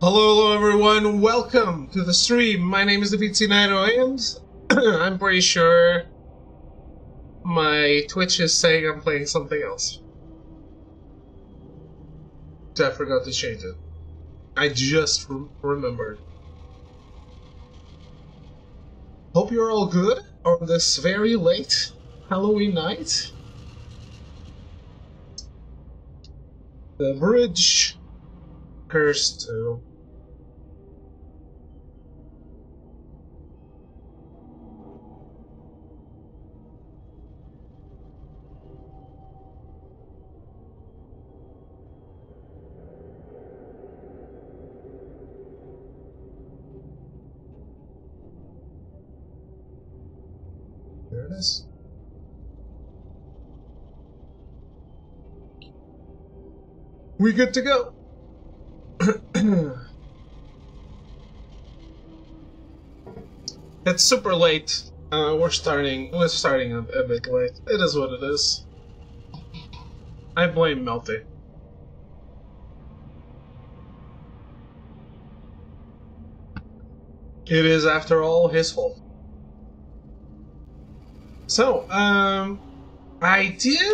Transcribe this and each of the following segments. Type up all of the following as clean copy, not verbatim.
Hello everyone, welcome to the stream. My name is TheBeatsy908 and I'm pretty sure my Twitch is saying I'm playing something else. I forgot to change it. I just remembered. Hope you're all good on this very late Halloween night. The bridge cursed to. There it is. We good to go. It's super late. We're starting a bit late. It is what it is. I blame Melty. It is, after all, his fault. So, I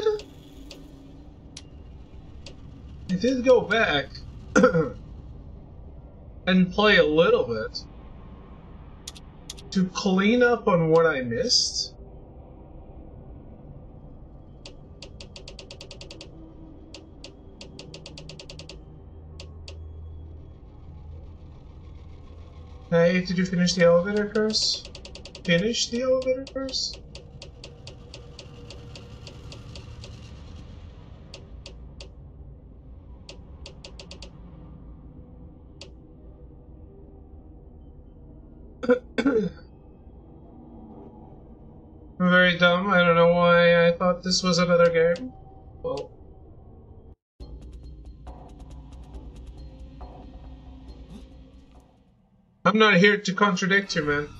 did go back and play a little bit to clean up on what I missed. Hey, did you finish the elevator curse? Finish the elevator curse? I'm very dumb. I don't know why I thought this was another game. Well. I'm not here to contradict you, man.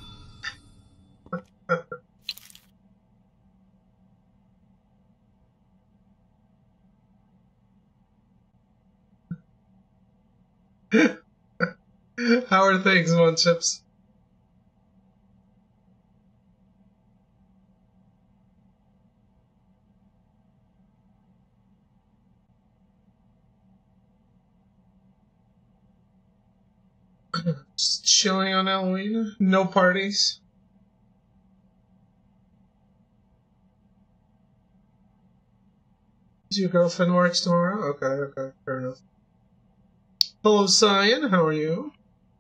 How are things, Munchips? Just chilling on Halloween? No parties? Your girlfriend works tomorrow? Okay, fair enough. Hello, Cyan, how are you?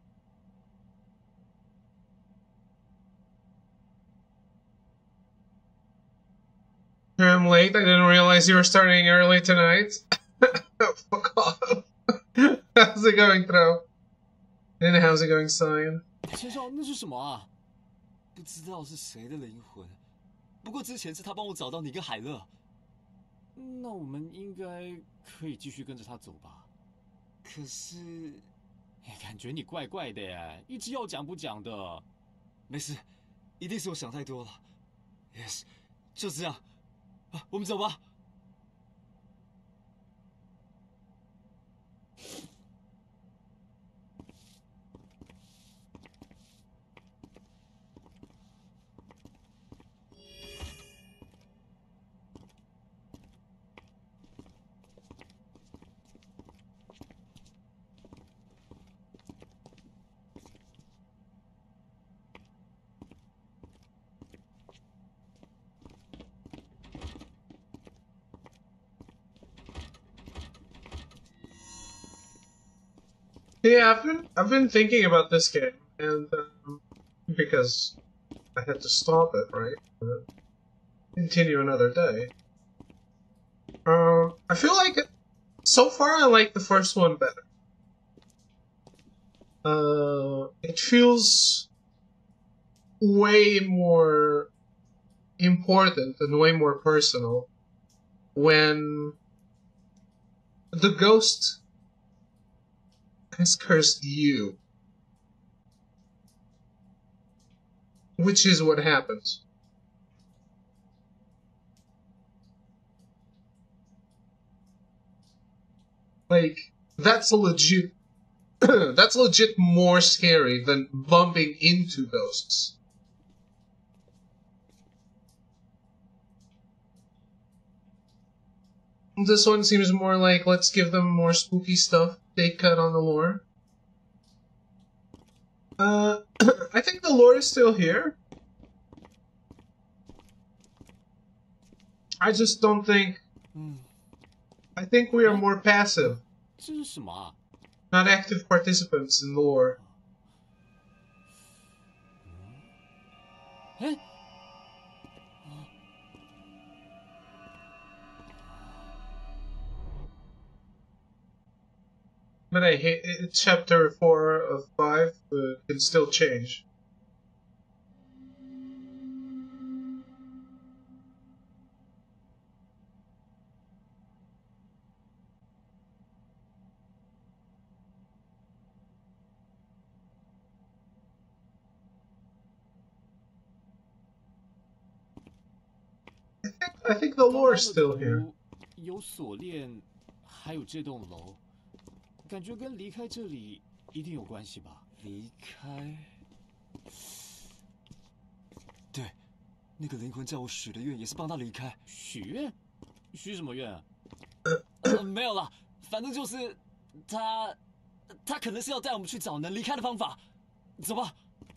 I'm late, I didn't realize you were starting early tonight. Fuck off. How's it going, Throw? And how's it going, Cyan? 先生，那是什么啊？不知道是谁的灵魂，不过之前是他帮我找到你跟海乐。那我们应该可以继续跟着他走吧？可是，感觉你怪怪的耶，一直要讲不讲的。没事，一定是我想太多了。Yes， 就这样，我们走吧。 Yeah, I've been thinking about this game, and because I had to stop it, right? Continue another day. I feel like so far I like the first one better. It feels way more important and way more personal when the ghost has cursed you. Which is what happens. Like, that's a legit That's legit more scary than bumping into ghosts. This one seems more like, let's give them more spooky stuff. They cut on the lore. I think the lore is still here. I just don't think... I think we are more passive. 这是什么啊？ Not active participants in the lore. 哎， But I hate it. Chapter 4 of 5 can still change. I think the lore is still here. 有锁链，还有这栋楼，感觉跟离开这里一定有关系吧？离开？对，那个灵魂叫我许的愿也是帮他离开。许愿？许什么愿啊？没有啦，反正就是他可能是要带我们去找能离开的方法。走吧。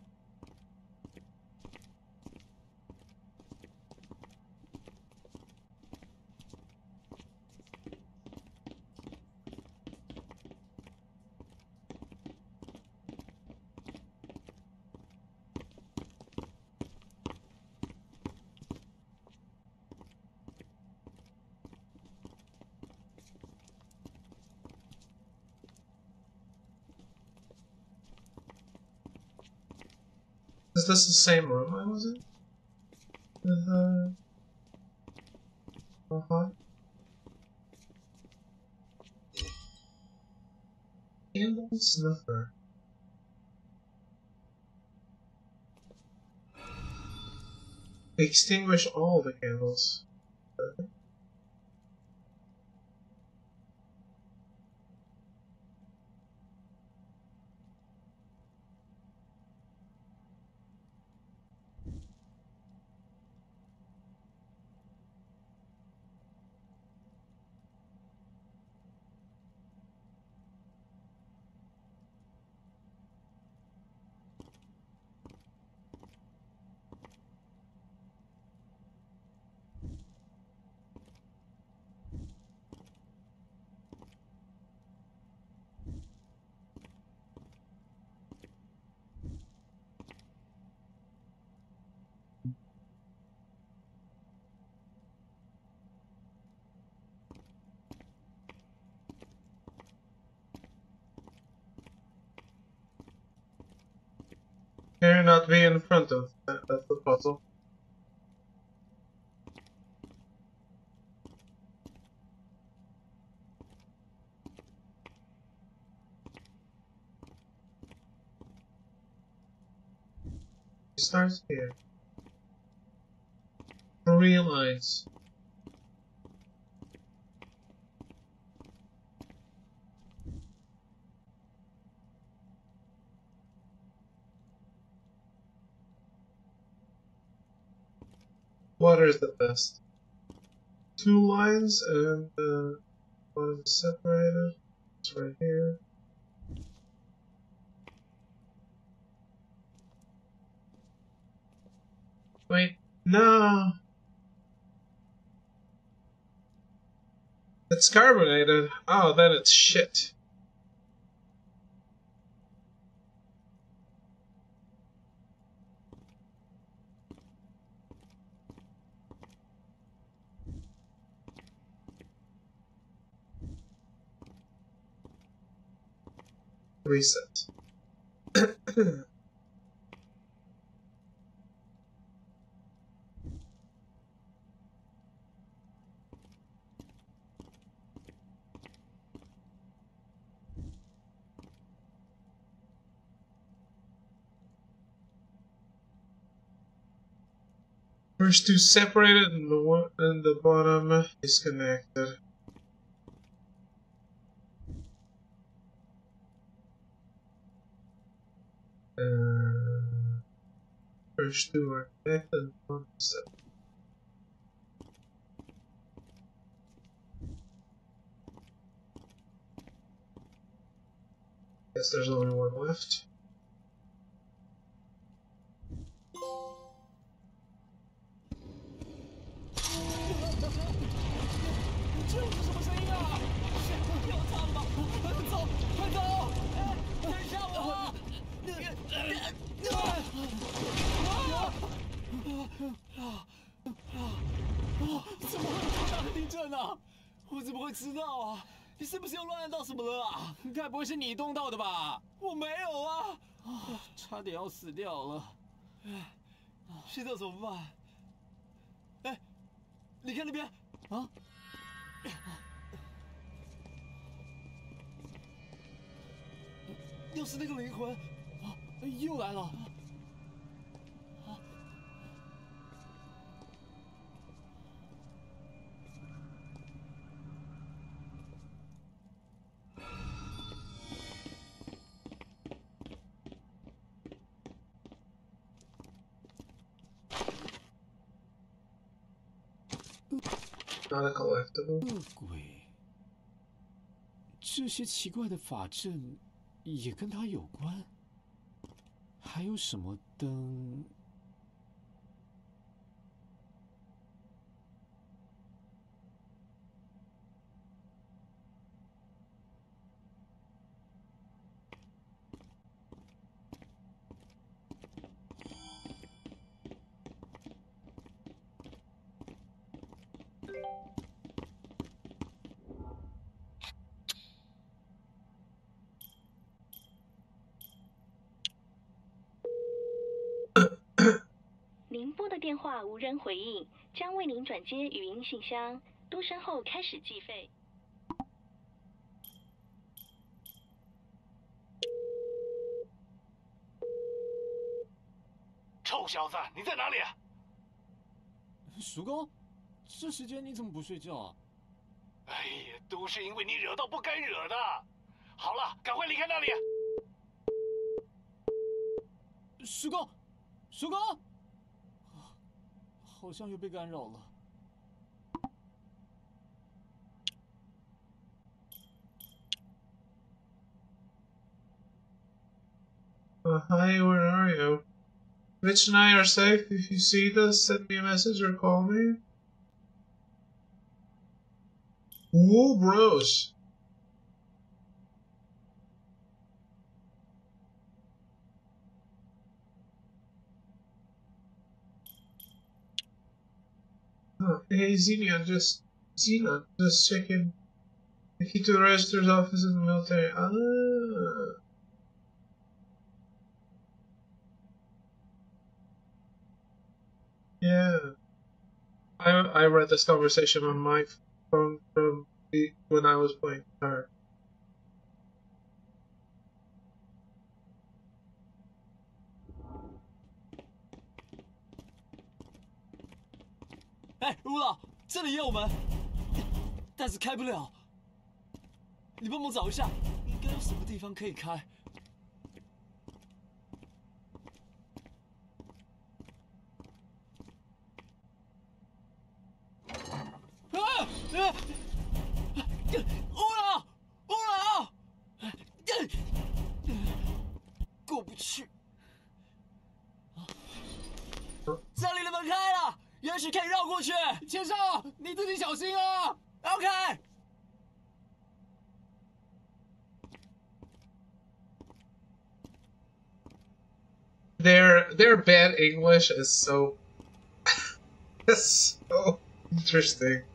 Is this the same room I was in? Candle snuffer. Extinguish all the candles. Can you not be in front of the puzzle? It starts here. 3 lines. Water is the best. 2 lines and one is separated. It's right here. Wait, no. It's carbonated. Oh, then it's shit. Reset. First 2 separated and the one and the bottom disconnected. First two are death and one is Guess there's only one left. 怎么会有这么大的地震啊？我怎么会知道啊？你是不是又乱按到什么了啊？该不会是你动到的吧？我没有啊！差点要死掉了。现在怎么办？哎，你看那边啊！又是那个灵魂啊！又来了！ Not a collectible. 恶鬼，这些奇怪的法阵也跟他有关。还有什么灯？ 您拨的电话无人回应，将为您转接语音信箱。嘟声后开始计费。 臭小子，你在哪里？ 叔公，这时间你怎么不睡觉啊？ 哎呀，都是因为你惹到不该惹的。好了，赶快离开那里。 叔公，叔公，好像又被干扰了。 Hi, where are you? Mitch and I are safe. If you see this, send me a message or call me. Whoa, bros. Hey, Xenon, just checking. The key to the register's office in the military. Yeah. I read this conversation on my phone from when I was playing guitar. 哎，吴老，这里也有门，但是开不了。你帮忙找一下，应该有什么地方可以开。乌老，过不去。这里的门开了，也许可以绕过去。先生，你自己小心啊。OK。 Their bad English is so it's so interesting.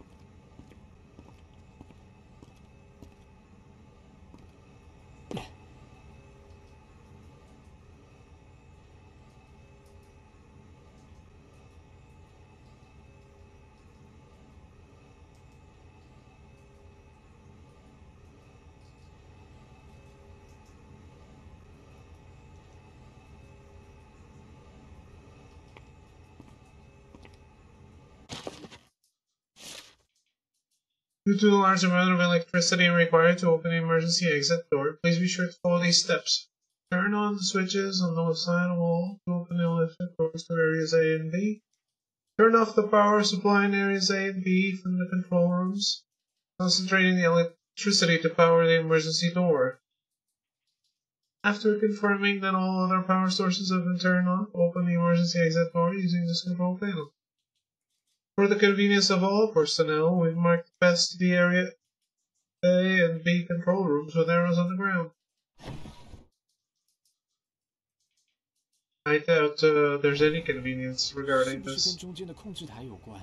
Due to the large amount of electricity required to open the emergency exit door, please be sure to follow these steps. Turn on the switches on the left side of the wall to open the electric doors to areas A and B. Turn off the power supply in areas A and B from the control rooms, concentrating the electricity to power the emergency door. After confirming that all other power sources have been turned off, open the emergency exit door using this control panel. For the convenience of all personnel, we've marked past the area A and B control rooms with arrows on the ground. I doubt there's any convenience regarding 是不是 this. 跟中间的控制台有关？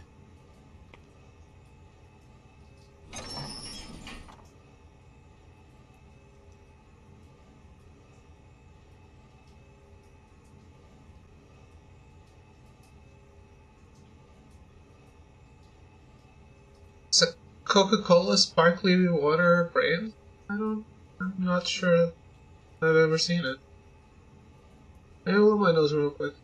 Is it Coca-Cola sparkly water brand? I'm not sure I've ever seen it. Maybe I'll blow my nose real quick.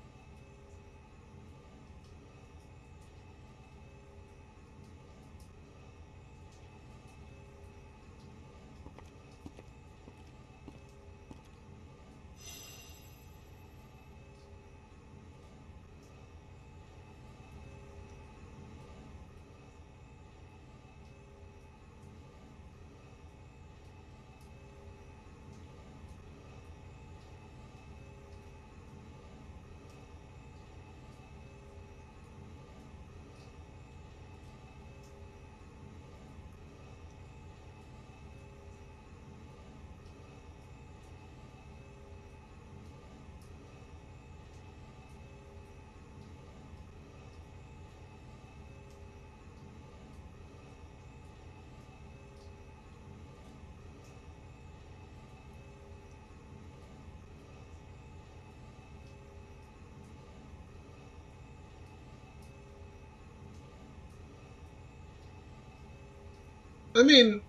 I mean,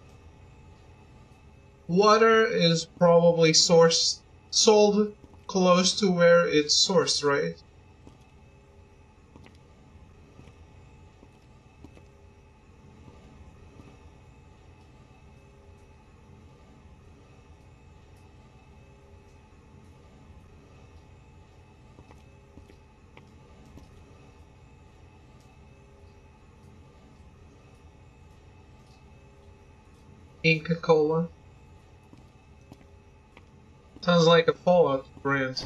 water is probably sold close to where it's sourced, right? Inca Cola. Sounds like a Fallout brand.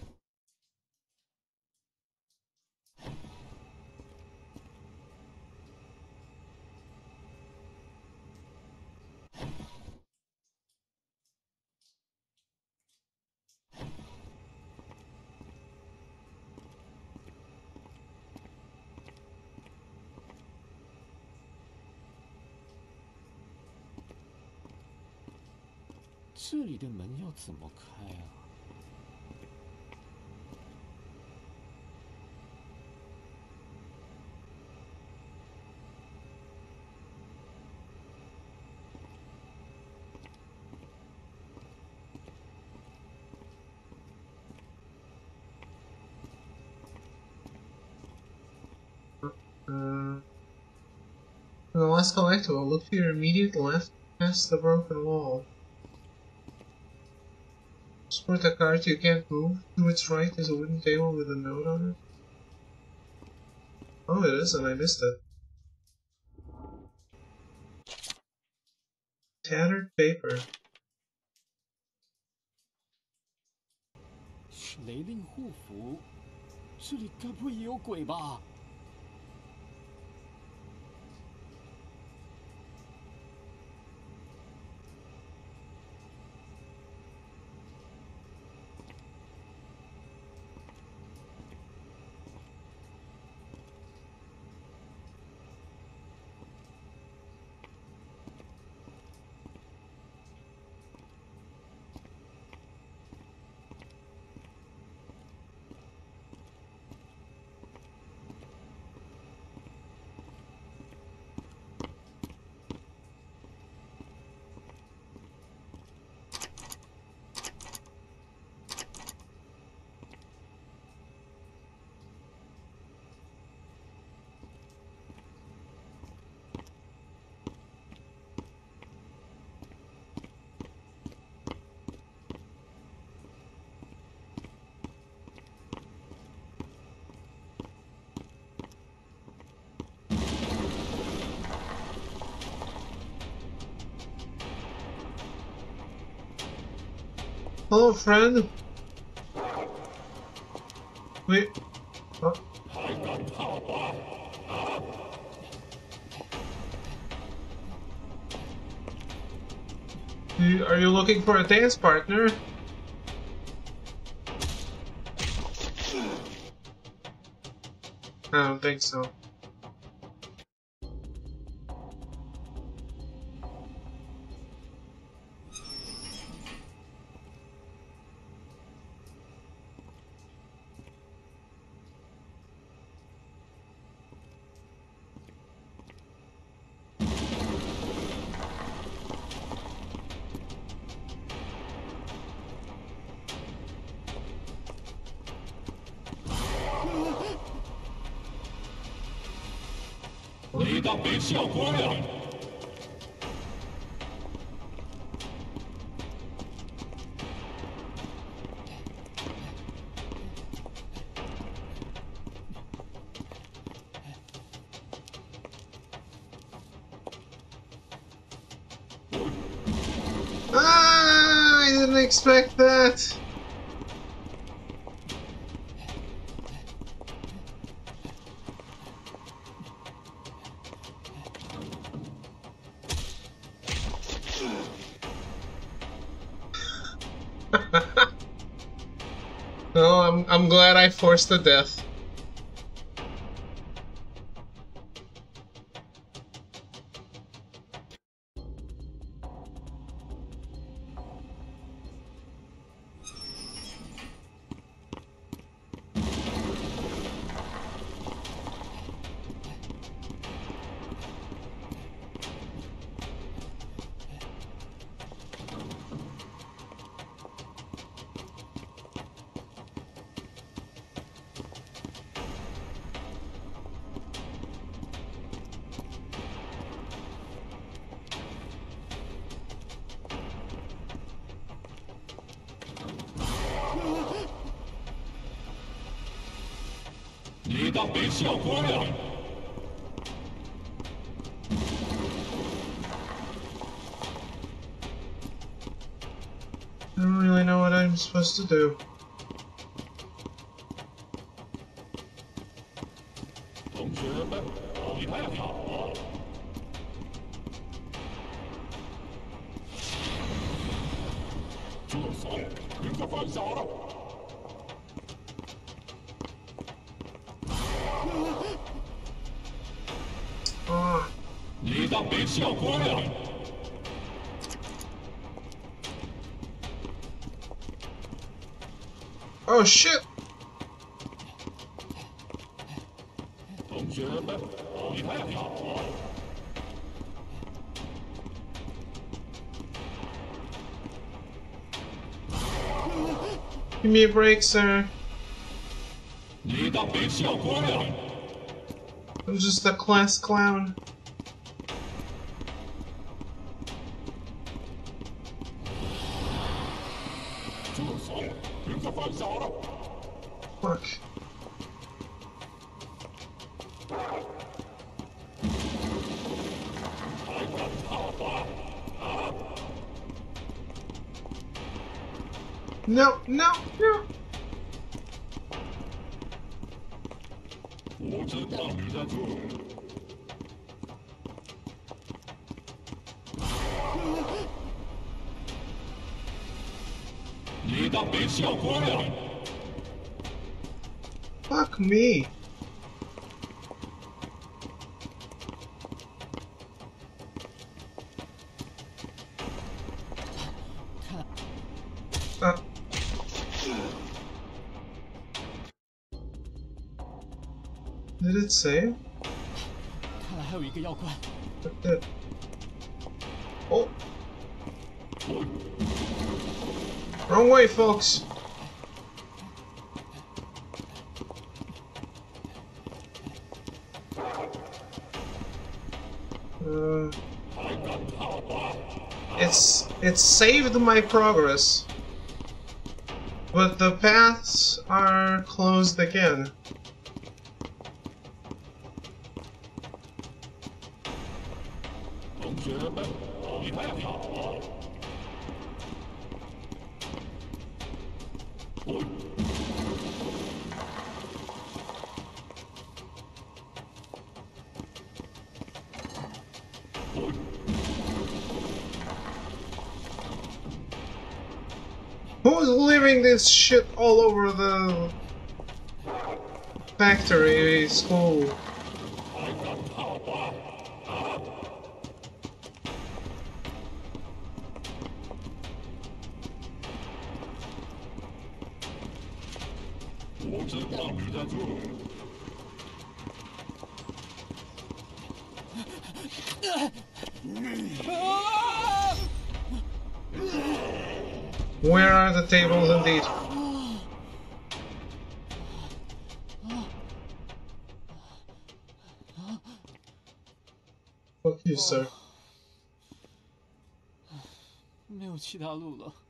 "这里的门要怎么开啊？" The last collectible, look to your immediate left past the broken wall. Sport a cart you can't move. To its right is a wooden table with a note on it. Oh, it is, and I missed it. Tattered paper. 雷令护符，这里该不会也有鬼吧？ Hello, friend. Wait. Huh? Are you looking for a dance partner? I don't think so. Ah, I didn't expect that. No, I'm glad I forced the death. I don't really know what I'm supposed to do. Ah. Oh shit! Give me a break, sir. I'm just a class clown. Fuck. No, no, no! Fuck me. Did it save? 看来还有一个要怪。 It did. Oh! Wrong way, folks! It's saved my progress, but the paths are closed again. Who's leaving this shit all over the factory school? Where are the tables indeed? Fuck you, sir. 没有其他路了。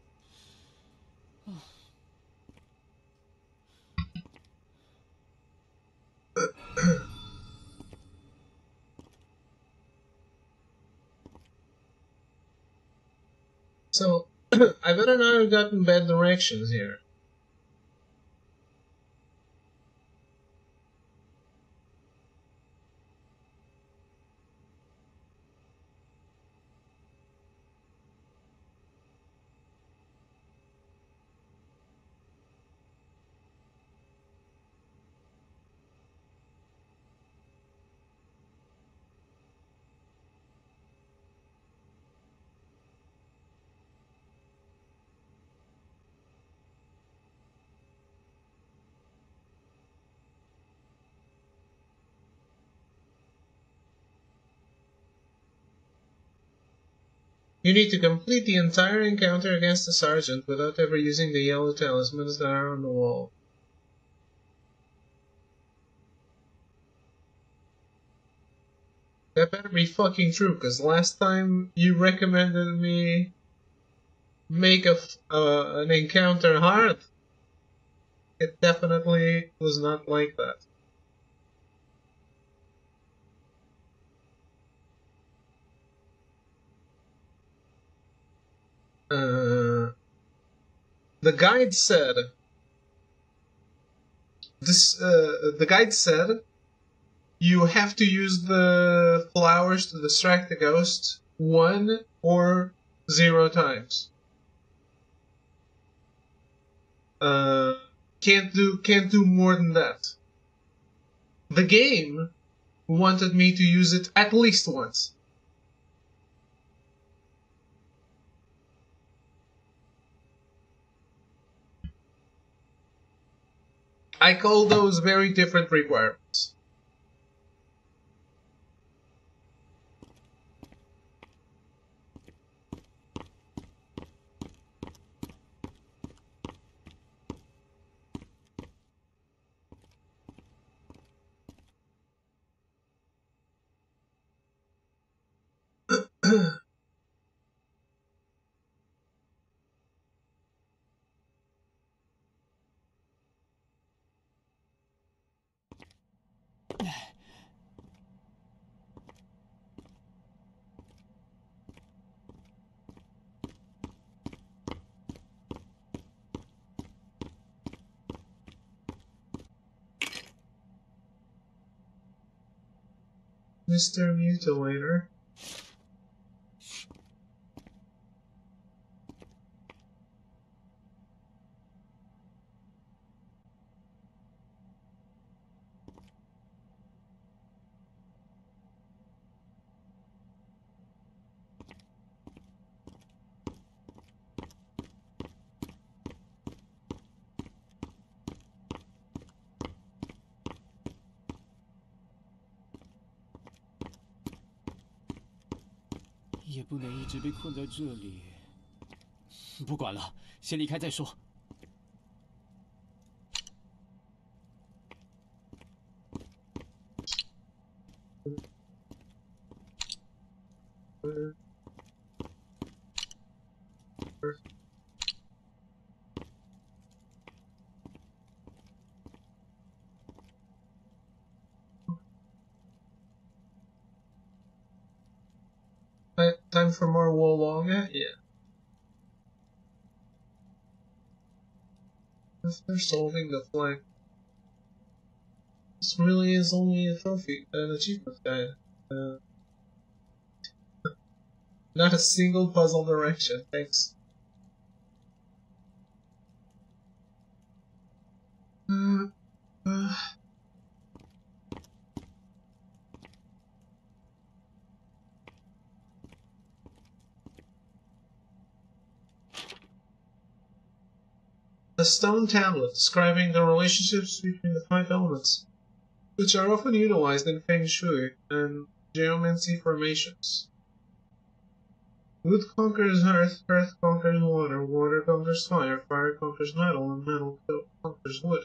So, I better not have gotten bad directions here. You need to complete the entire encounter against the sergeant without ever using the yellow talismans that are on the wall. That better be fucking true, because last time you recommended me make an encounter hard, it definitely was not like that. The guide said the guide said you have to use the flowers to distract the ghost 1 or 0 times. Can't do more than that. The game wanted me to use it at least once. I call those very different requirements. Mr. Mutilator. 也不能一直被困在这里。不管了，先离开再说。 Time for more Wolonga? Yeah. After solving the flag, this really is only a trophy, an achievement guide. Not a single puzzle direction, thanks. A stone tablet describing the relationships between the 5 elements, which are often utilized in Feng Shui and geomancy formations. Wood conquers earth, earth conquers water, water conquers fire, fire conquers metal, and metal conquers wood.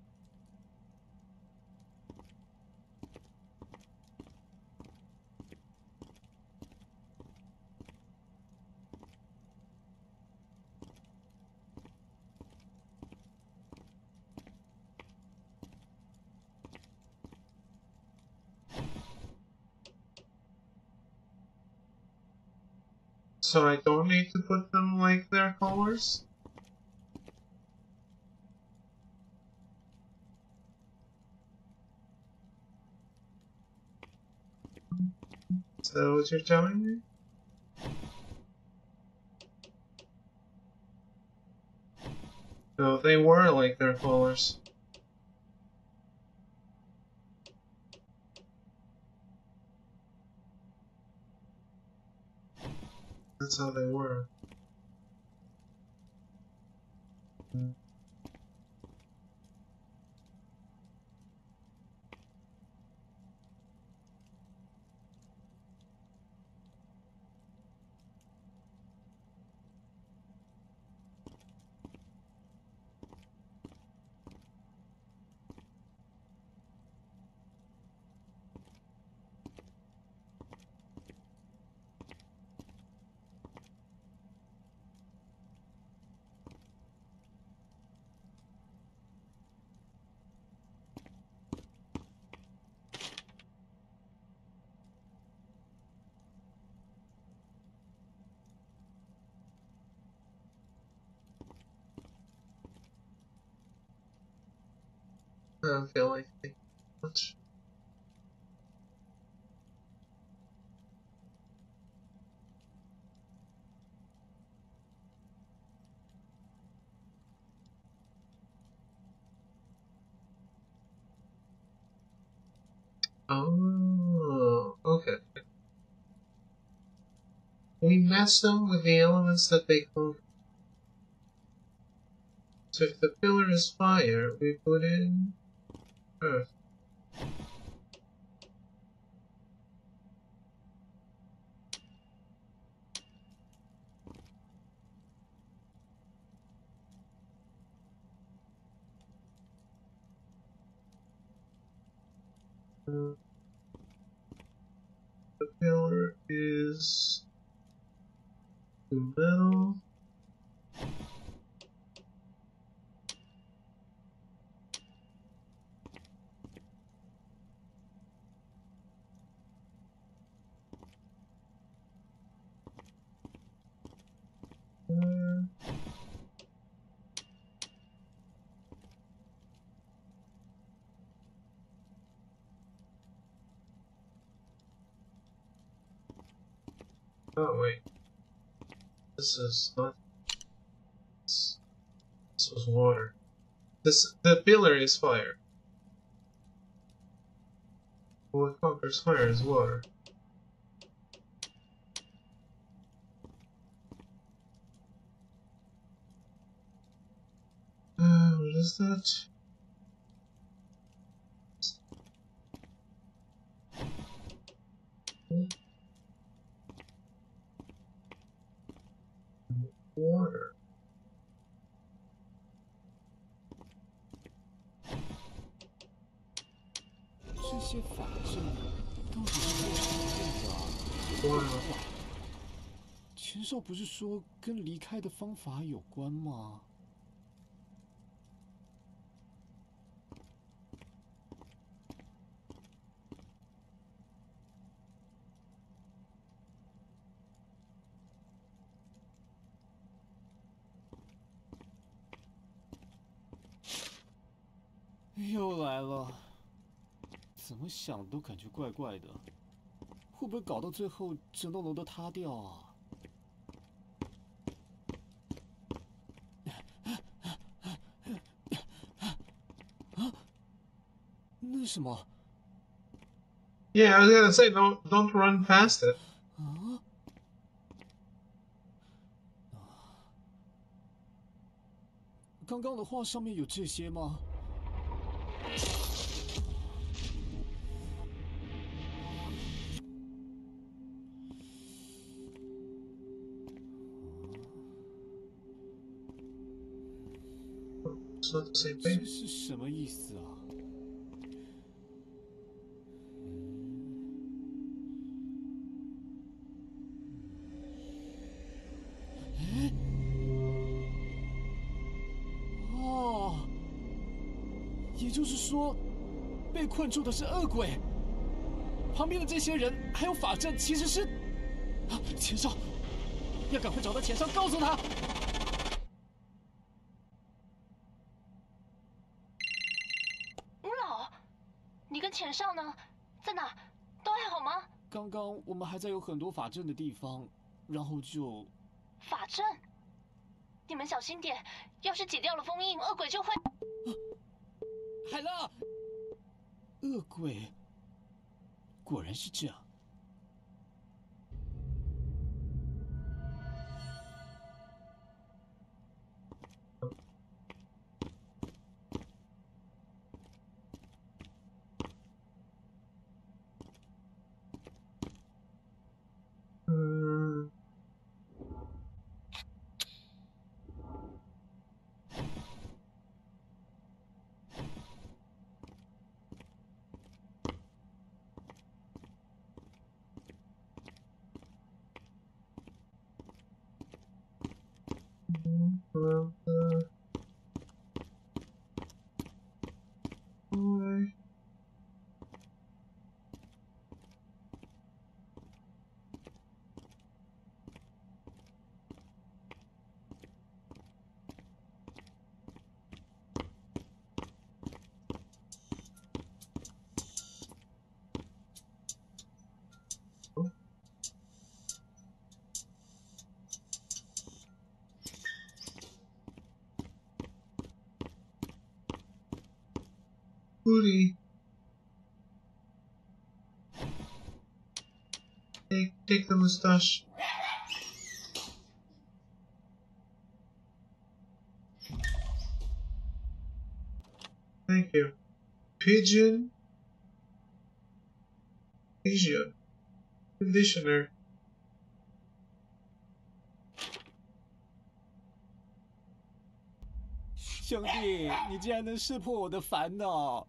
So I don't need to put them like their colors? Is that what you're telling me? No, they were like their colors. That's how they were. I don't feel like thinking much. Oh, okay. We match them with the elements that they conquer. So if the pillar is fire, we put in earth. The pillar is metal. Oh wait, this is not. This was water. The pillar is fire. What conquers fire is water. What is that? Water. Water. 前哨不是说跟离开的方法有关吗？ 了，怎么想都感觉怪怪的，会不会搞到最后整栋楼都塌掉啊？啊，那是什么？ Yeah, I was gonna say, don't run past it. 啊？刚刚的画上面有这些吗？ It's not the same 这 thing. 是什么意思啊？哦，也就是说，被困住的是恶鬼，旁边的这些人还有法阵，其实是啊，钱少，要赶快找到钱少，告诉他。 吴老，你跟钱少呢？在哪？都还好吗？ 刚刚我们还在有很多法阵的地方，然后就法阵，你们小心点，要是解掉了封印，恶鬼就会。 海乐，恶鬼，果然是这样。 Booty. Take the mustache. Thank you. Pigeon. Asia. Conditioner. 兄弟，你竟然能识破我的烦恼！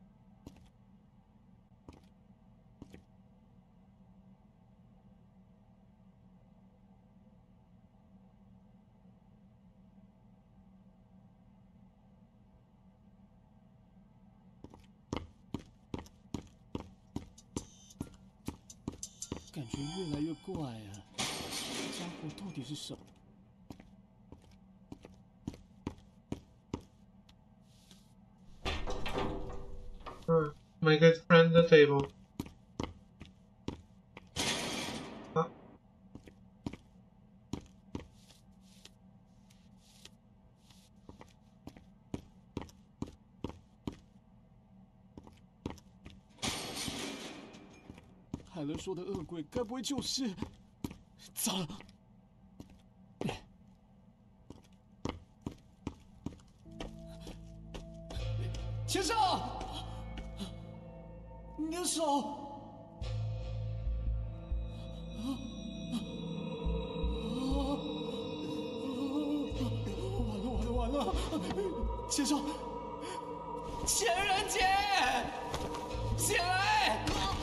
感觉越来越怪啊！这家伙到底是什么？ My good friend, the table. Ah. 海伦说的恶鬼，该不会就是……糟了！钱少，你的手！完了！钱少，钱人姐，起来！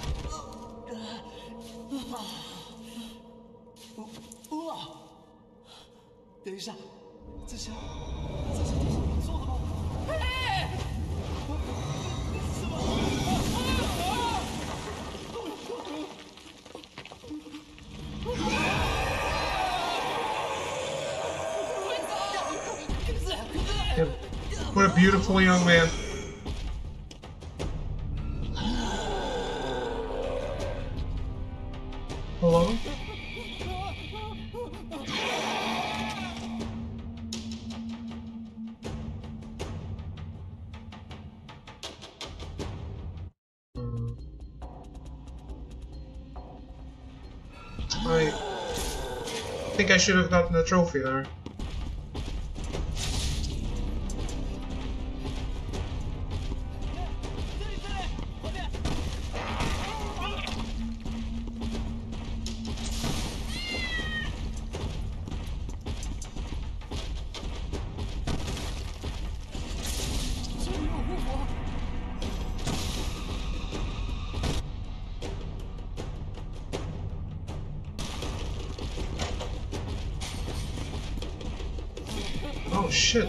吴老，等一下，这是你做的吗？哎！什么？ What a beautiful young man. I think I should have gotten a trophy there. Oh shit.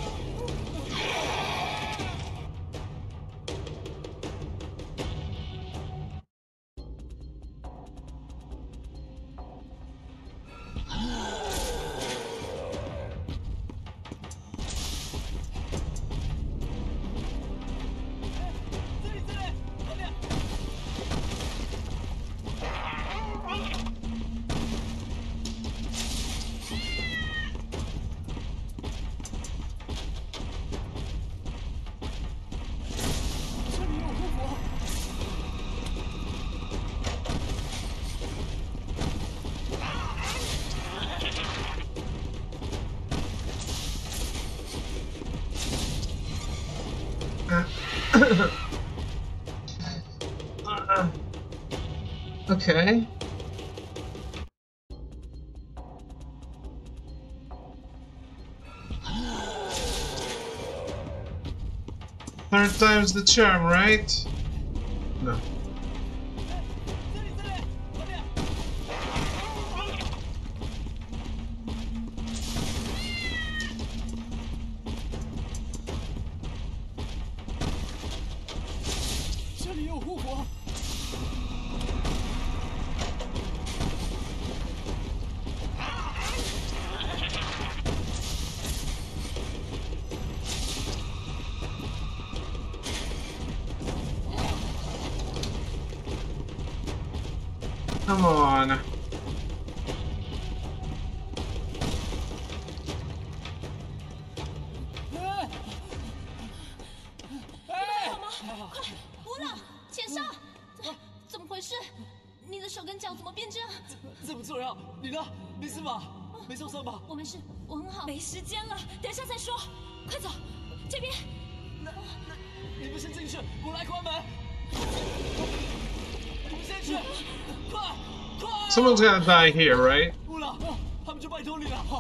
Okay. Third time's the charm, right? No. Come on. 吴老，前哨，怎么回事？你的手跟脚怎么变这样？ 这不重要，你呢？没事吧？没受伤吧？ 我没事，我很好。 没时间了，等一下再说。快走，这边。 那你们先进去，我来关门。你们先去，快！ Someone's gonna die here, right? 乌老，他们就拜托你了。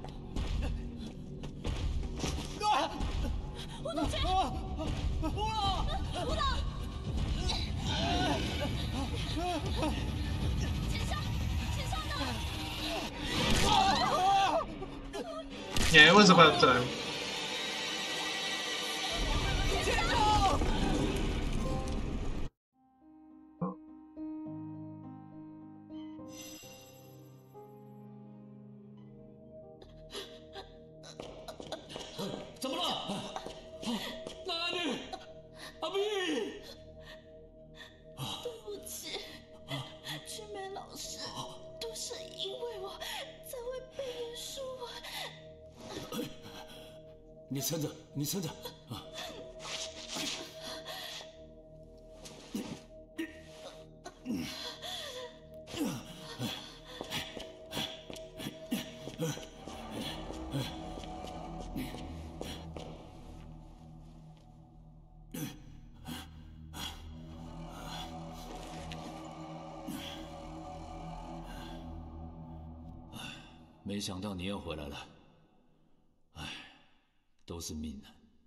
吴同学， 乌老， 吴老，前哨呢？ Yeah, it was about time. 怎么了？哪里？阿碧。 对不起，曲梅老师，都是因为我才会被人输完。 你撑着，你撑着啊！没想到你又回来了，唉，都是命啊！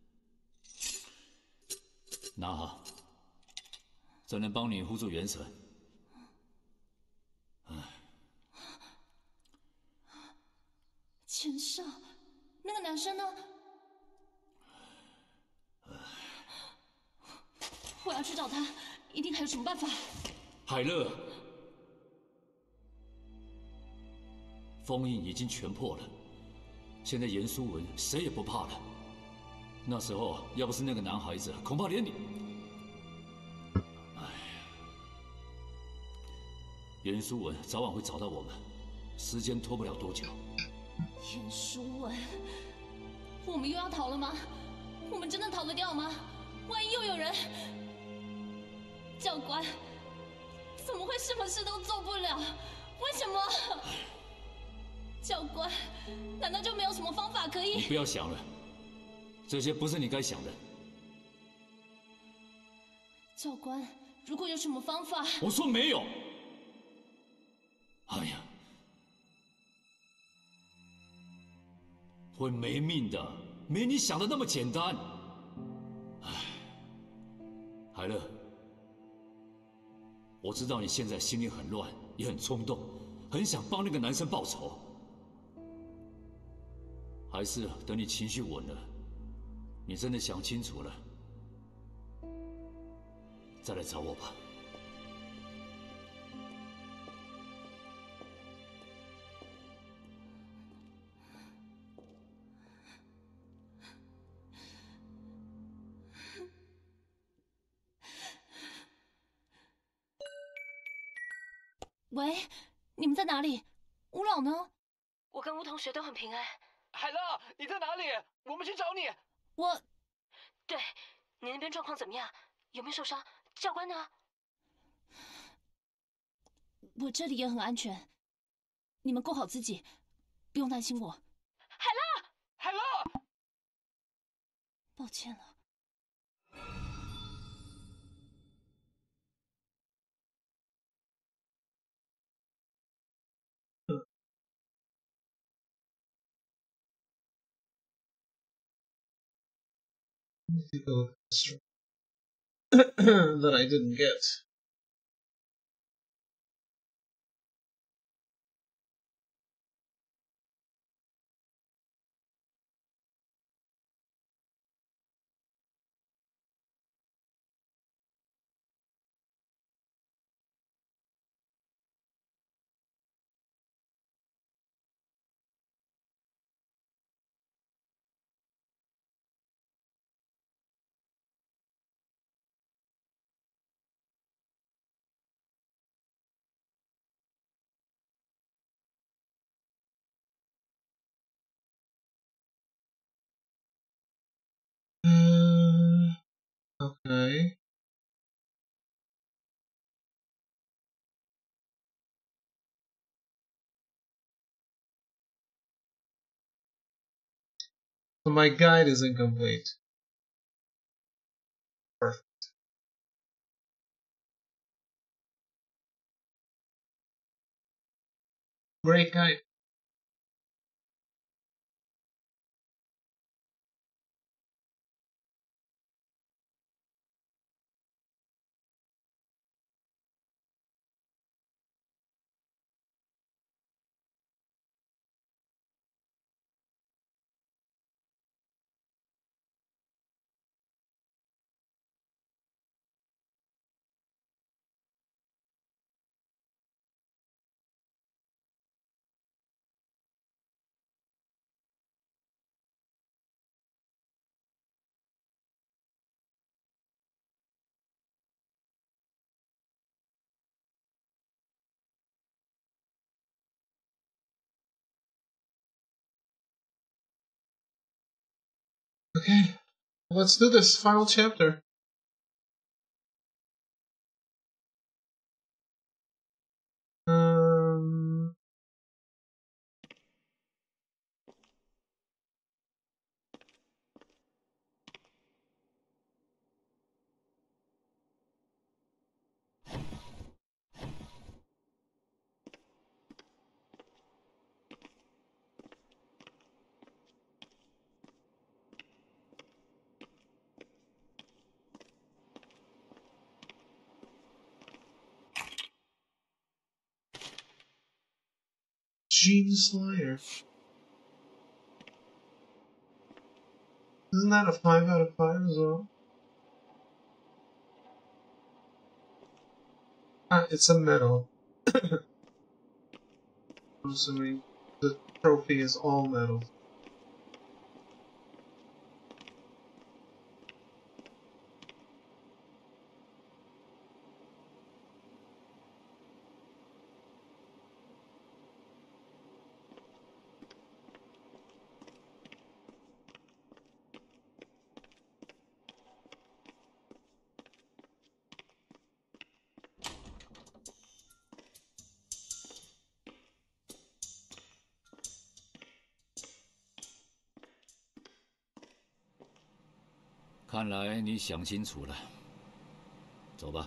拿好，这能帮你护住元神。唉， 前哨，那个男生呢？我要去找他，一定还有什么办法。 海乐。 封印已经全破了，现在严书文谁也不怕了。那时候要不是那个男孩子，恐怕连你……哎，严书文早晚会找到我们，时间拖不了多久。 严书文，我们又要逃了吗？我们真的逃得掉吗？万一又有人……教官，怎么会什么事都做不了？ 为什么？教官，难道就没有什么方法可你以？ 不要想了，这些不是你该想的。 教官，如果有什么方法， 我说没有。哎呀，会没命的，没你想的那么简单。唉，海乐，我知道你现在心里很乱，也很冲动，很想帮那个男生报仇。还是等你情绪稳了，你真的想清楚了，再来找我吧。 喂，你们在哪里？吴老呢？ 我跟吴同学都很平安。 海乐，你在哪里？我们去找你。 我对，你那边状况怎么样？有没有受伤？教官呢？ 我这里也很安全，你们顾好自己，不用担心我。 海乐， 抱歉了。 To go this that I didn't get. Okay. So my guide is incomplete. Perfect. Great guide. Okay, let's do this final chapter. Um, Gene Slayer. Isn't that a 5 out of 5 as well? Ah, it's a medal. I'm assuming the trophy is all medals. 看来你想清楚了，走吧。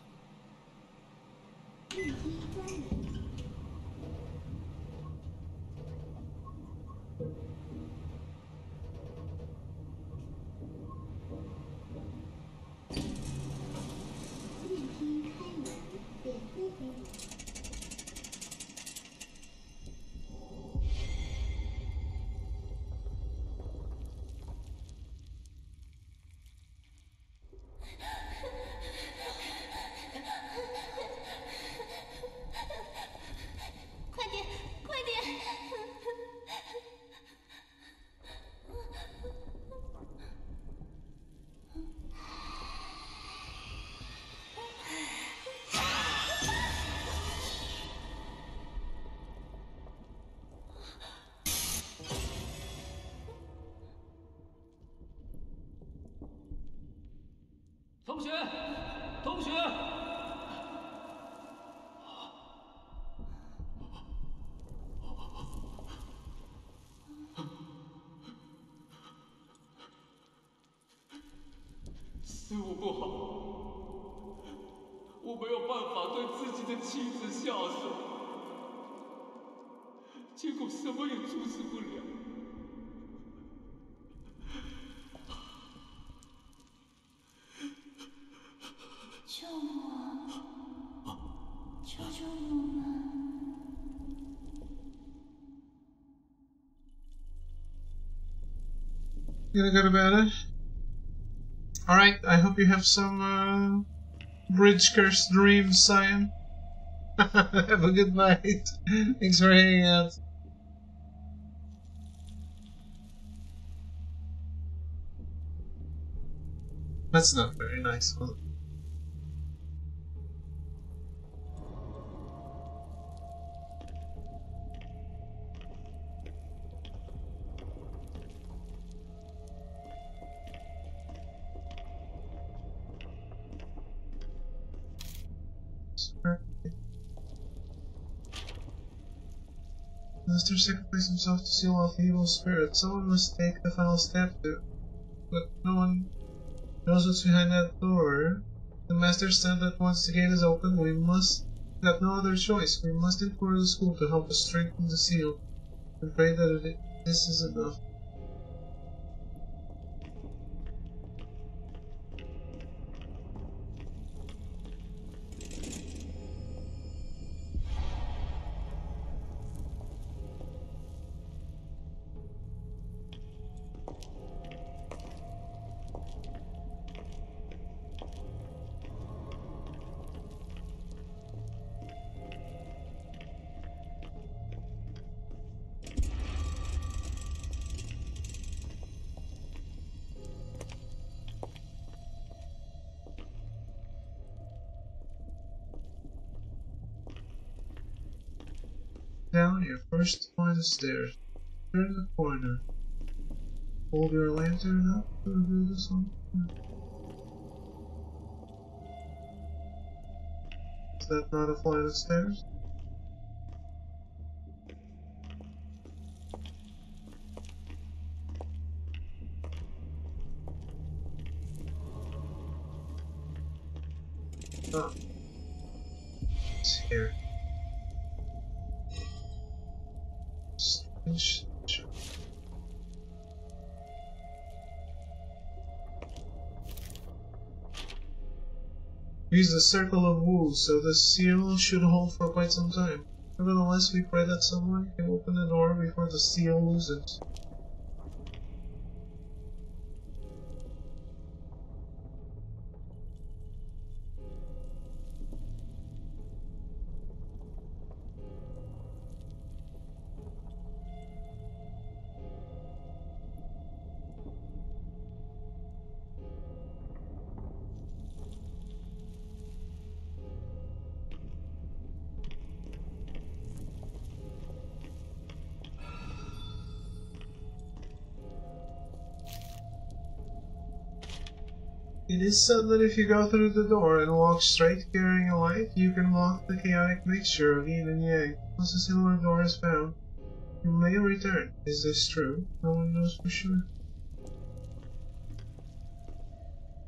快点，快点！ 同学，同学！是我不好，我没有办法对自己的妻子下手，结果什么也阻止不了。 救我！救救我们！ Gonna go to bed. Alright, I hope you have some bridge curse dreams, Cyan. Have a good night. Thanks for hanging out. That's not very nice, was it? Master sacrificed himself to seal off the evil spirit. Someone must take the final step to. But no one knows what's behind that door. The Master said that once the gate is open, we have no other choice. We must implore the school to help us strengthen the seal, and pray that this is enough. Down your first flight of stairs. Turn the corner. Hold your lantern up to reveal the sun. Is that not a flight of stairs? Oh. It's here. Use the circle of wool, so the seal should hold for quite some time. Nevertheless, we pray that someone can open the door before the seal loosens. It is said that if you go through the door and walk straight carrying a light, you can walk the chaotic mixture of yin and yang. Once the silver door is found, you may return. Is this true? No one knows for sure.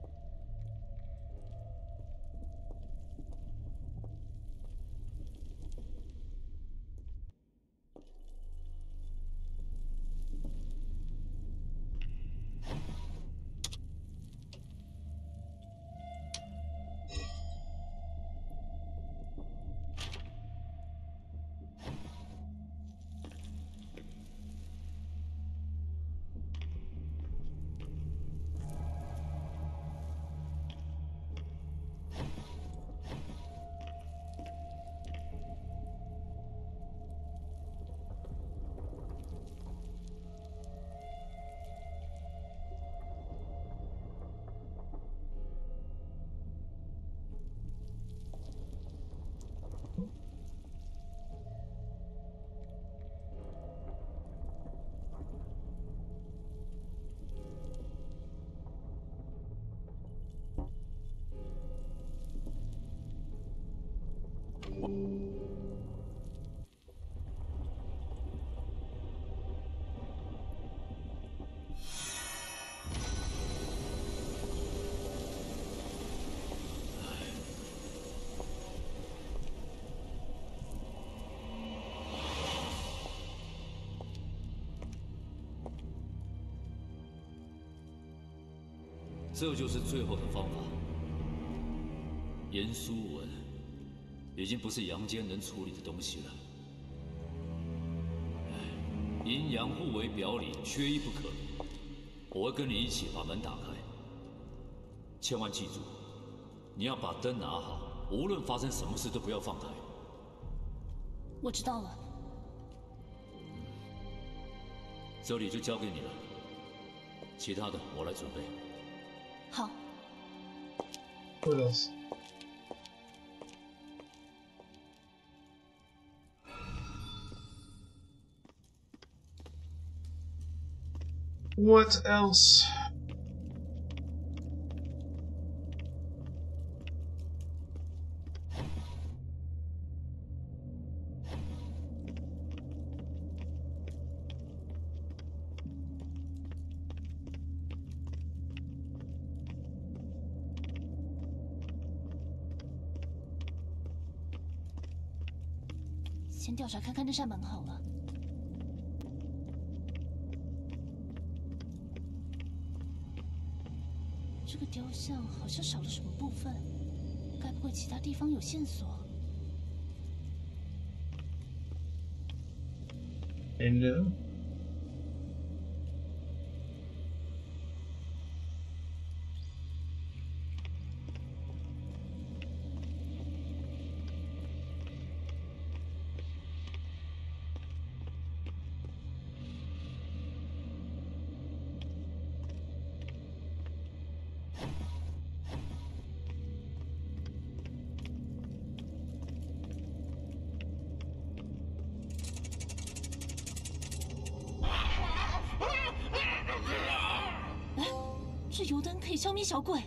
这就是最后的方法。严书文已经不是阳间能处理的东西了。阴阳互为表里，缺一不可。我会跟你一起把门打开，千万记住，你要把灯拿好，无论发生什么事都不要放开。 我知道了。 这里就交给你了，其他的我来准备。 好。 What else? What else? “先调查看看那扇门好了。这个雕像好像少了什么部分，该不会其他地方有线索 I know. “这油灯可以消灭小鬼。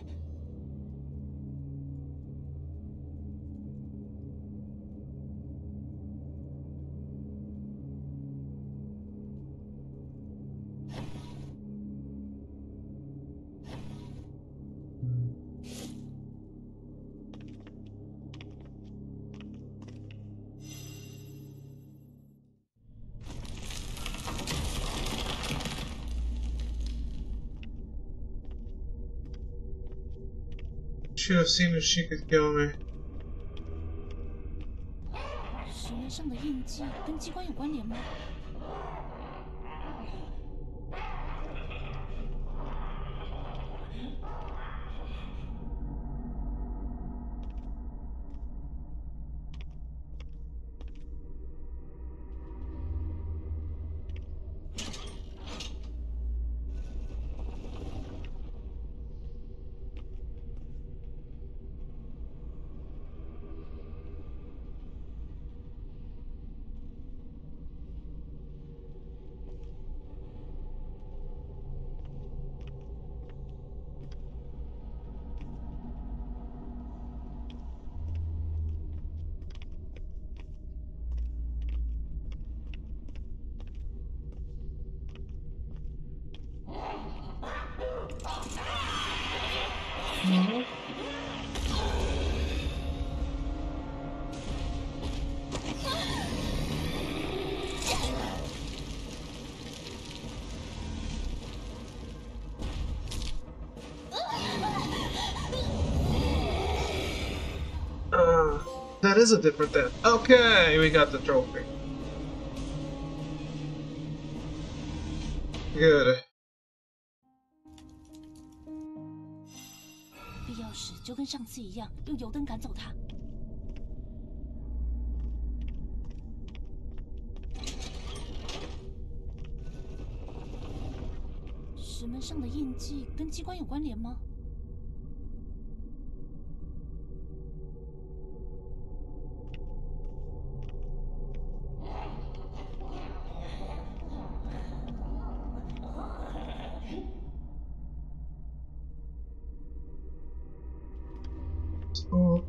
Should have seen if she could kill me. 石门上的印记跟机关有关联吗？ That is a different death. Okay, we got the trophy. Good. 必要时就跟上次一样，用油灯赶走他。石门上的印记跟机关有关联吗？ Oh.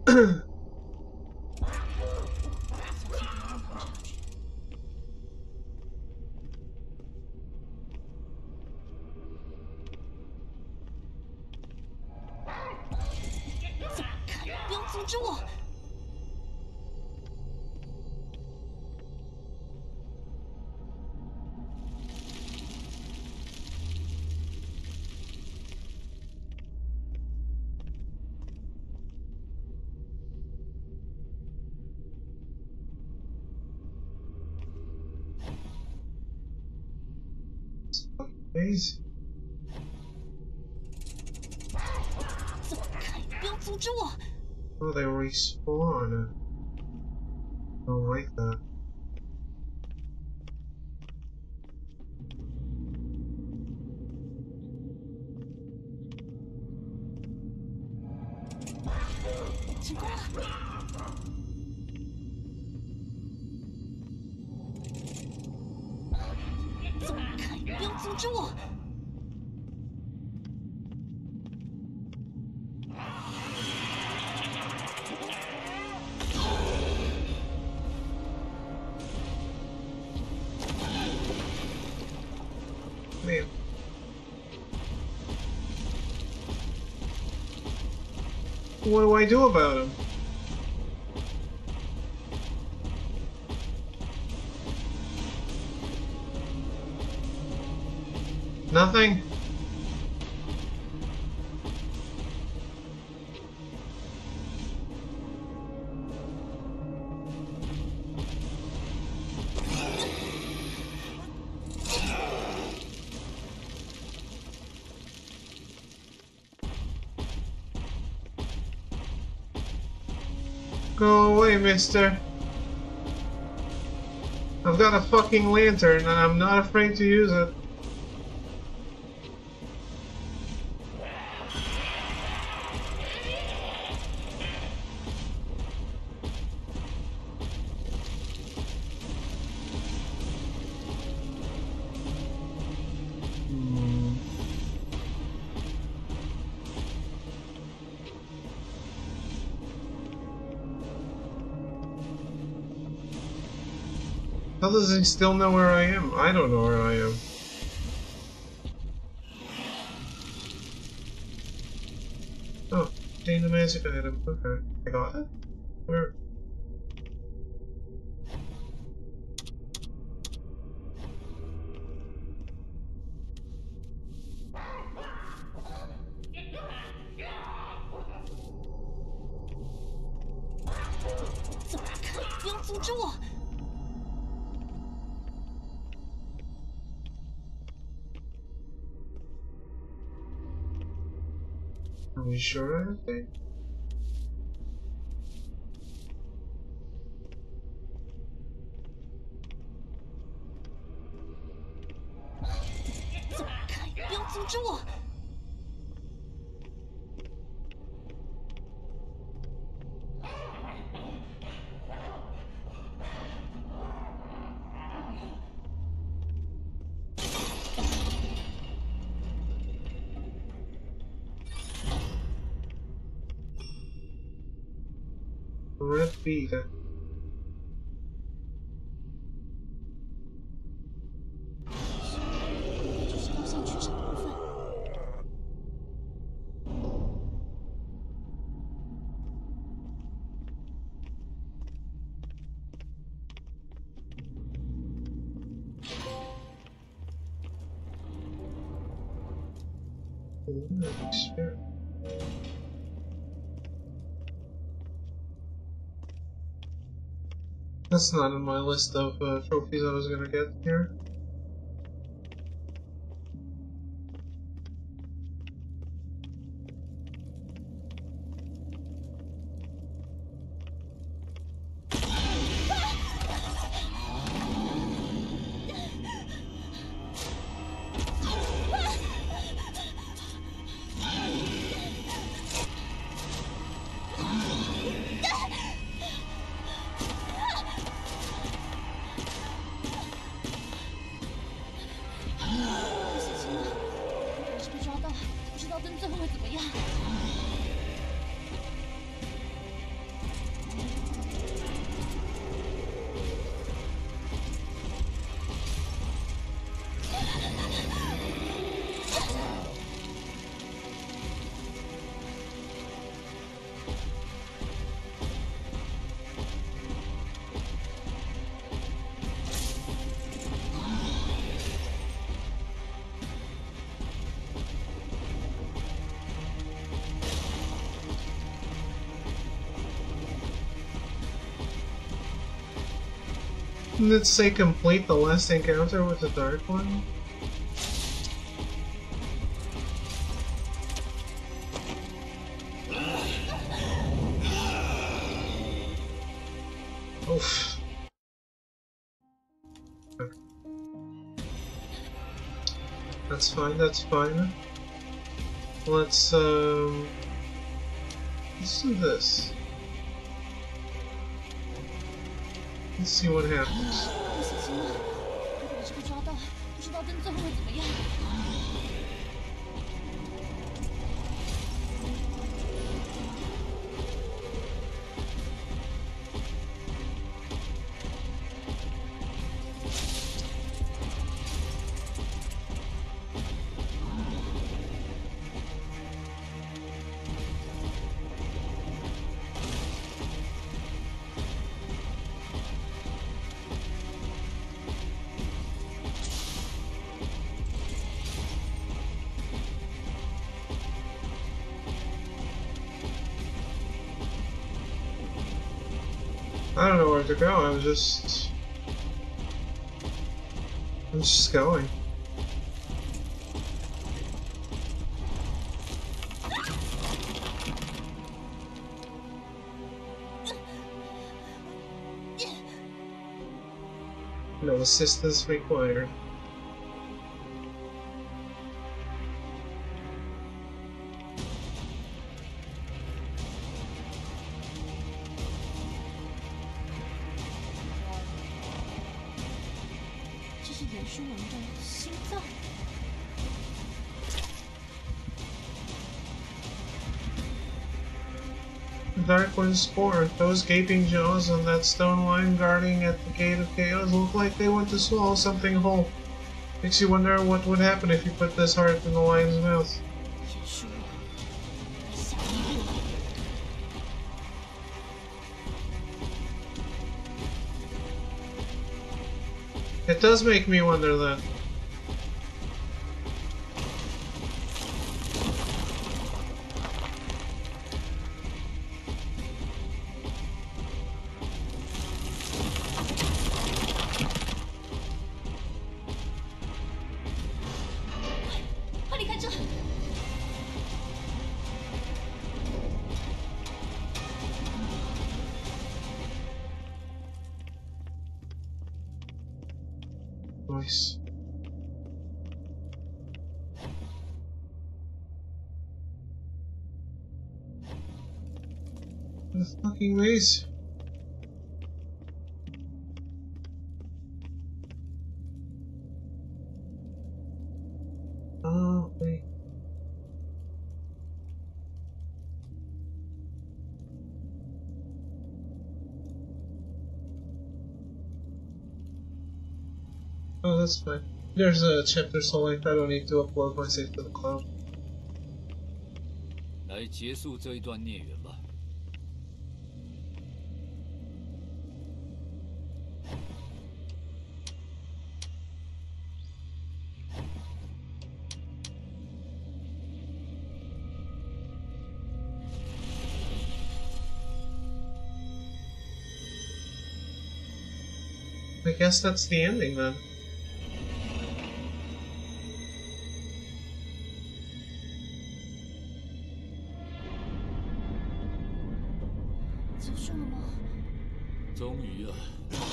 走开！不要阻止我！ Easy. 走开！不要阻止我！ Oh, they respawn. Don't like that. 成功了！走开！不要阻止我！ Man. What do I do about him? Nothing? Go away, mister. I've got a fucking lantern and I'm not afraid to use it. How does he still know where I am? I don't know where I am. Oh, gain the magic item. Okay, I got it. Where? Are we sure I think? Red bead. 就是雕像缺少的部分。 That's not on my list of trophies I was gonna get here. Didn't it say complete the last encounter with the Dark One? That's fine, that's fine. Let's do this. Let's see what happens. 不小心了，如果被这个抓到，不知道灯最后会怎么样。 I don't know where to go. I'm just going. No assistance required. Darkwind Spore. Those gaping jaws on that stone line guarding at the Gate of Chaos look like they want to swallow something whole. Makes you wonder what would happen if you put this heart in the lion's mouth. It does make me wonder that. Nice. The fucking maze. Oh, wait. Oh, that's fine. There's a chapter so length I don't need to upload my save to the cloud. 来结束这一段孽缘吧。 I guess that's the ending then. 结束了吗？ 终于啊！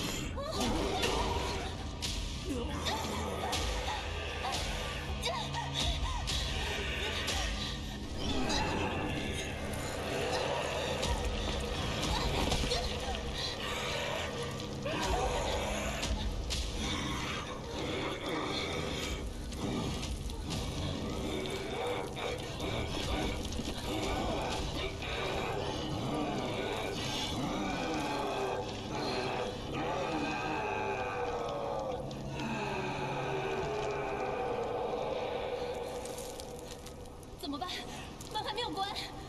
怎么办？门还没有关。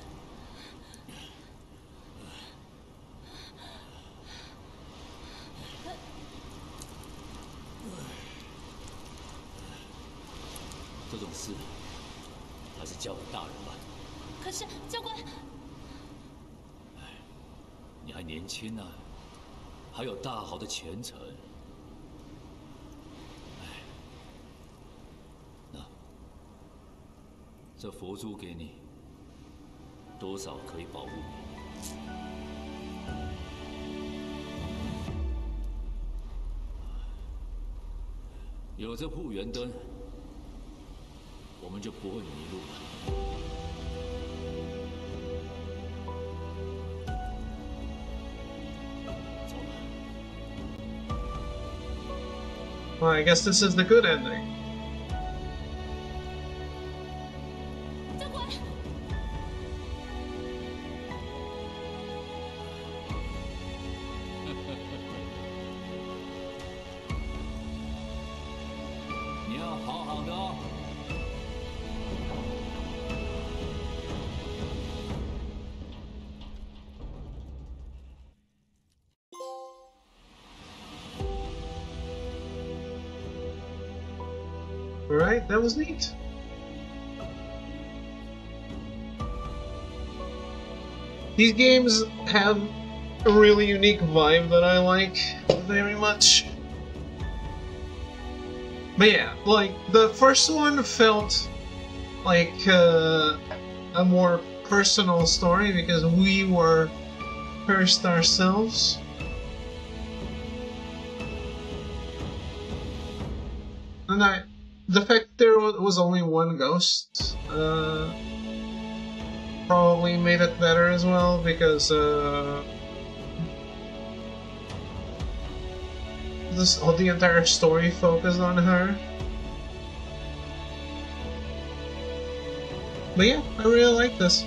这种事还是交给大人吧。 可是教官， 你还年轻啊，还有大好的前程。那这佛珠给你，多少可以保护你。有这护元灯， 我们就不会迷路了。走了。 Well, I guess this is the good ending. 教官， 你要好好的哦。 Alright, that was neat. These games have a really unique vibe that I like very much. But yeah, like, the first one felt like a more personal story because we were cursed ourselves. And the fact there was only one ghost probably made it better as well because the entire story focused on her. But yeah, I really like this.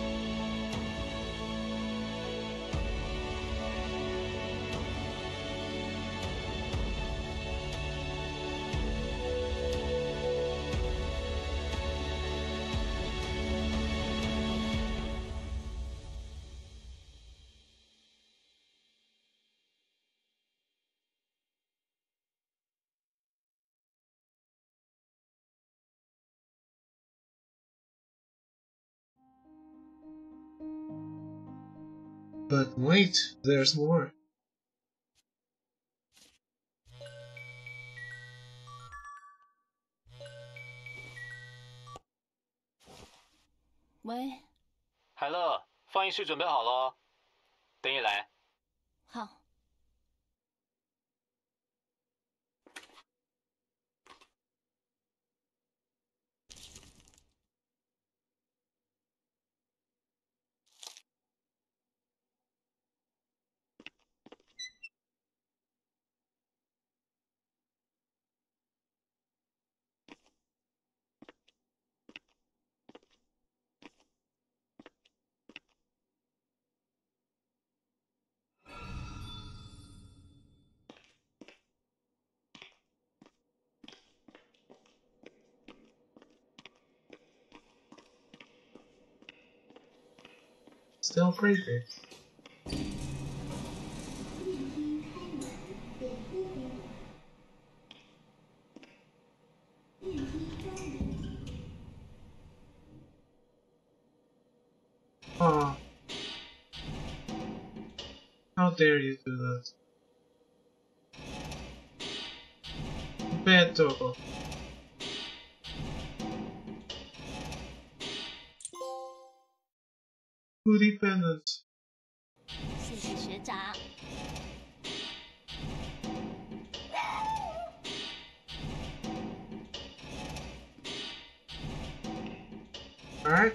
But wait, there's more. 喂， 海乐，放映室准备好了，等你来。 好。 Still creepy. Oh. How dare you do that? Bad Togo. Codependent. 谢谢学长。 Alright.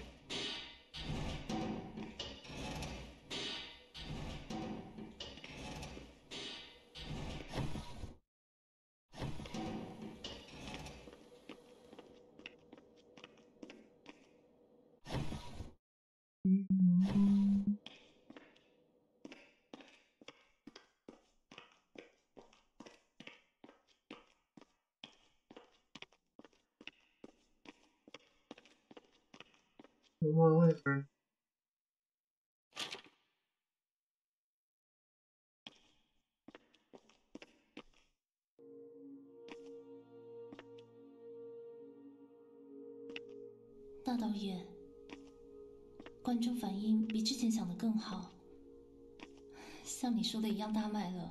Come on, later. 大导演，观众反应比之前想的更好，像你说的一样大卖了。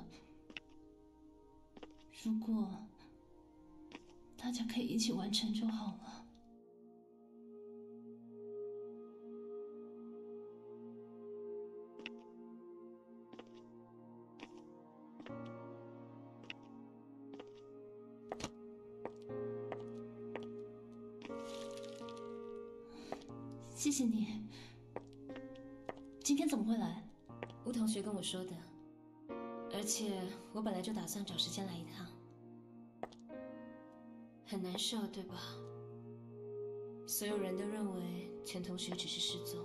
如果大家可以一起完成就好了。 谢谢你。今天怎么会来？ 吴同学跟我说的，而且我本来就打算找时间来一趟。很难受，对吧？所有人都认为钱同学只是失踪。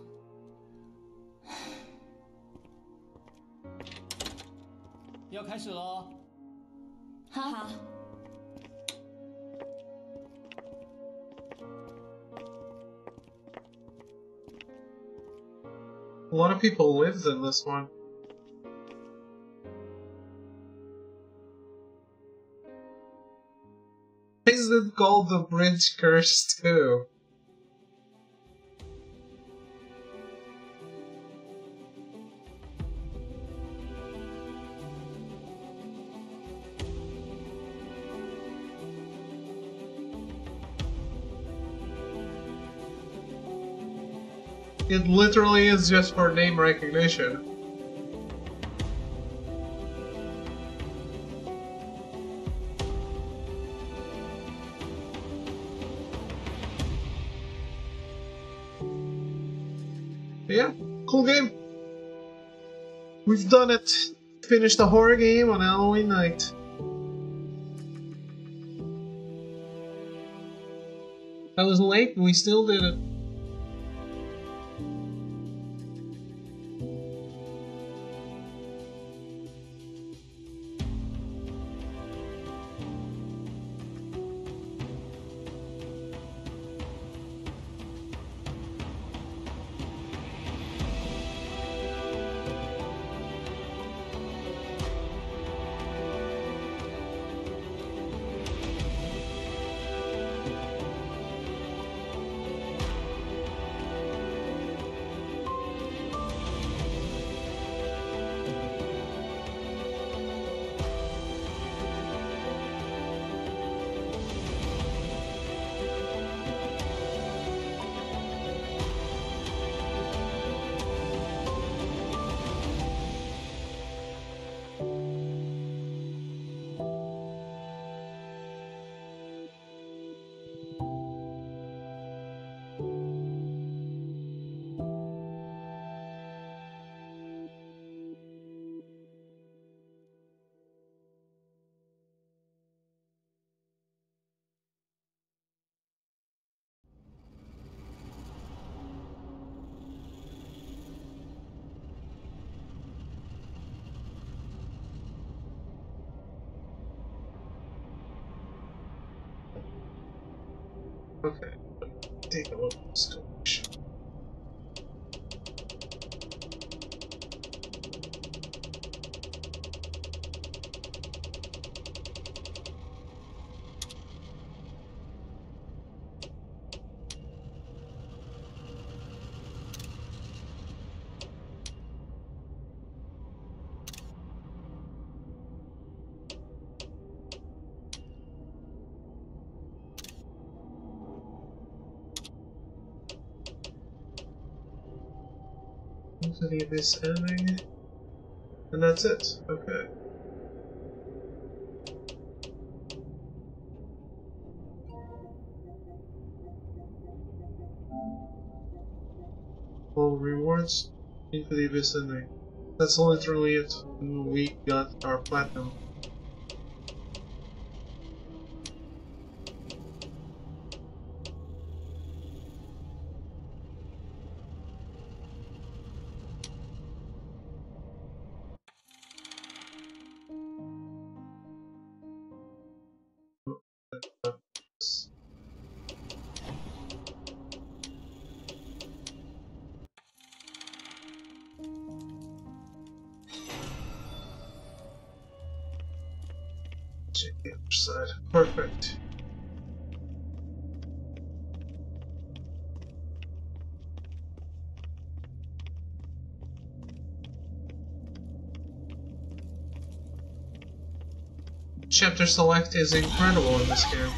要开始喽。 好。 A lot of people lived in this one. Is it called the Bridge Curse too? It literally is just for name recognition. Yeah, cool game. We've done it. Finished a horror game on Halloween night. I was late, but we still did it. Okay, take a look at this collection. Into the abyss ending, and that's it. Okay. Well, rewards into the abyss ending. That's literally it. We got our platinum. Check the other side. Perfect. Chapter select is incredible in this game.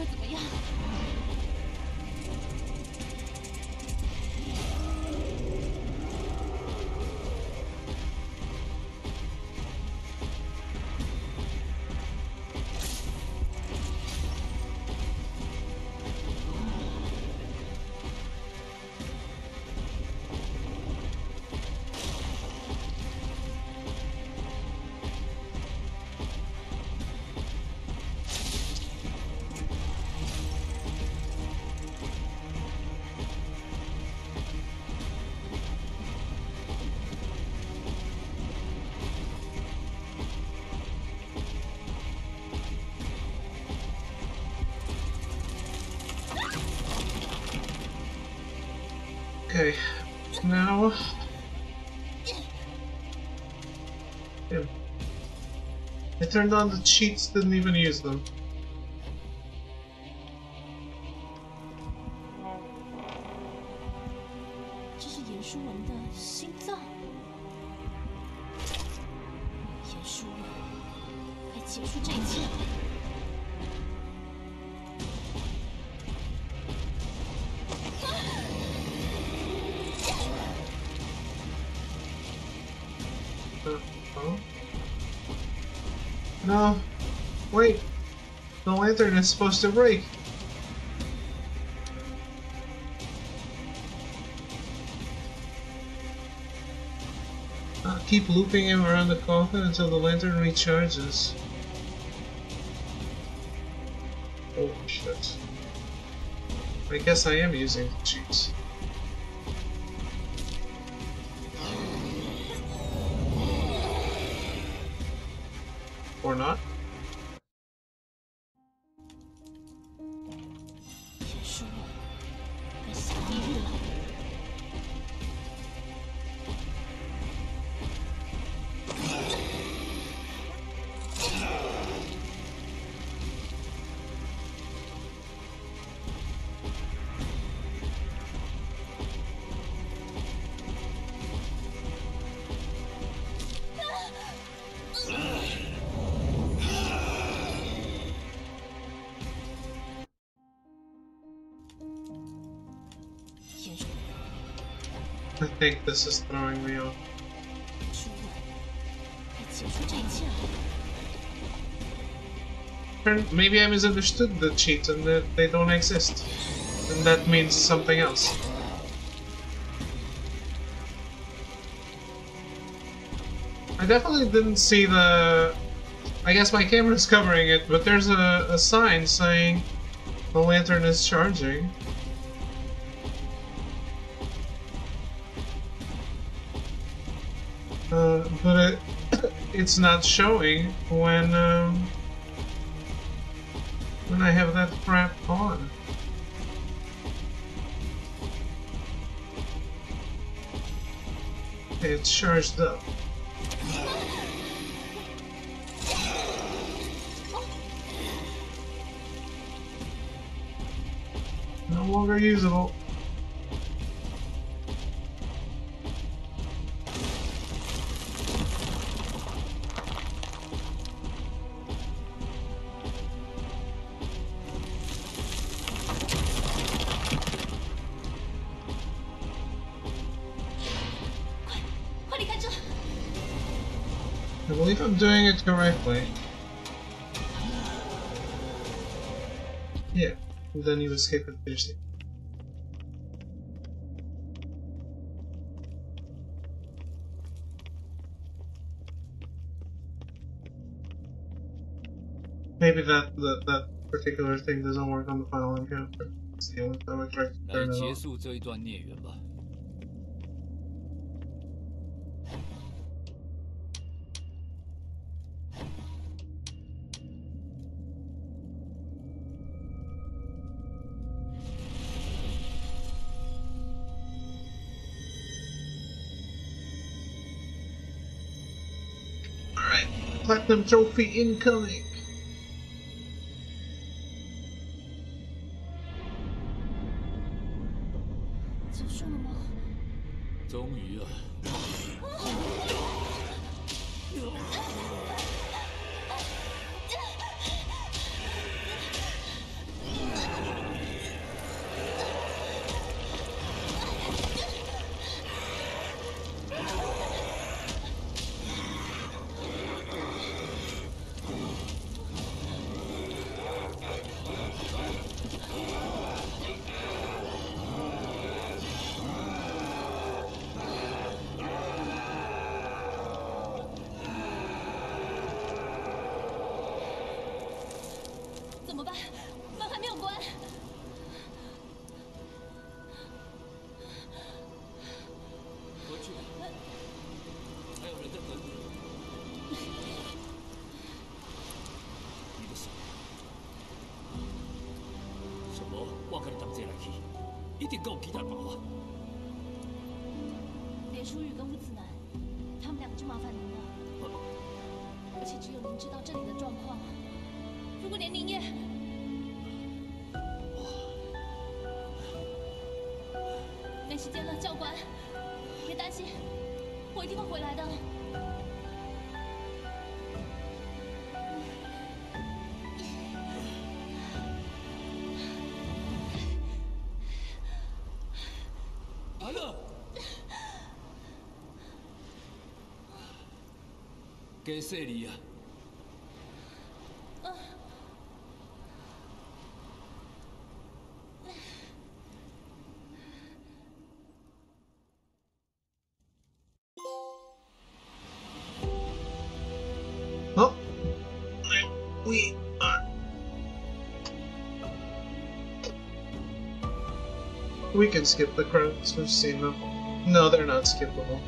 怎么样？ Okay, now. Yeah. I turned on the cheats, didn't even use them. 这是严书文的心脏。严书文，该结束这一切了。 Oh. No. Wait. The lantern is supposed to break. Keep looping him around the coffin until the lantern recharges. Oh shit. I guess I am using the cheats. Or not? 严书文，该下地狱了。 I think this is throwing me off. 书文，该结束这一切了。 Maybe I misunderstood the cheats and that they don't exist. And that means something else. I definitely didn't see the... I guess my camera's covering it, but there's a sign saying the lantern is charging. But it's not showing when I have that crap on. Okay, it's charged up. No longer usable. I believe I'm doing it correctly. Yeah, and then you escape and finish it. Maybe that particular thing doesn't work on the final encounter. It's the only time I tried to 来 turn it 结 off. 束这一段孽缘吧。 Alright, platinum trophy incoming! 结束了吗？ 终于了。 定跟我期待把话。 连淑玉跟乌子楠，他们两个就麻烦您了。而且只有您知道这里的状况。如果连您也……没时间了，教官，别担心，我一定会回来的。 海乐，给谁你啊？ Oh, we are. We can skip the credits. We've seen them. No, they're not skippable.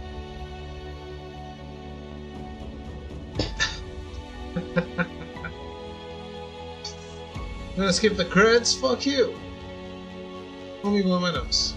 I'm gonna skip the credits? Fuck you! Let me blow my nose.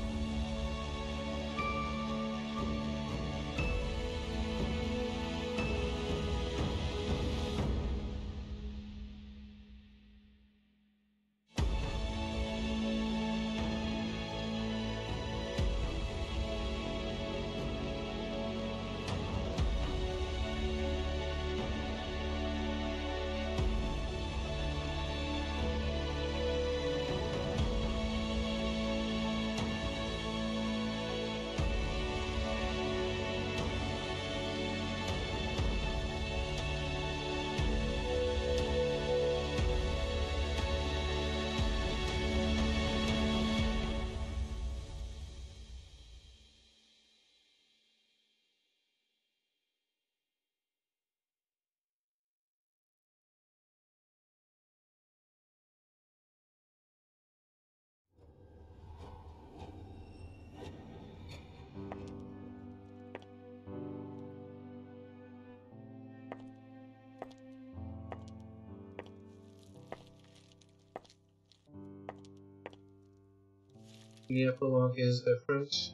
The epilogue is different.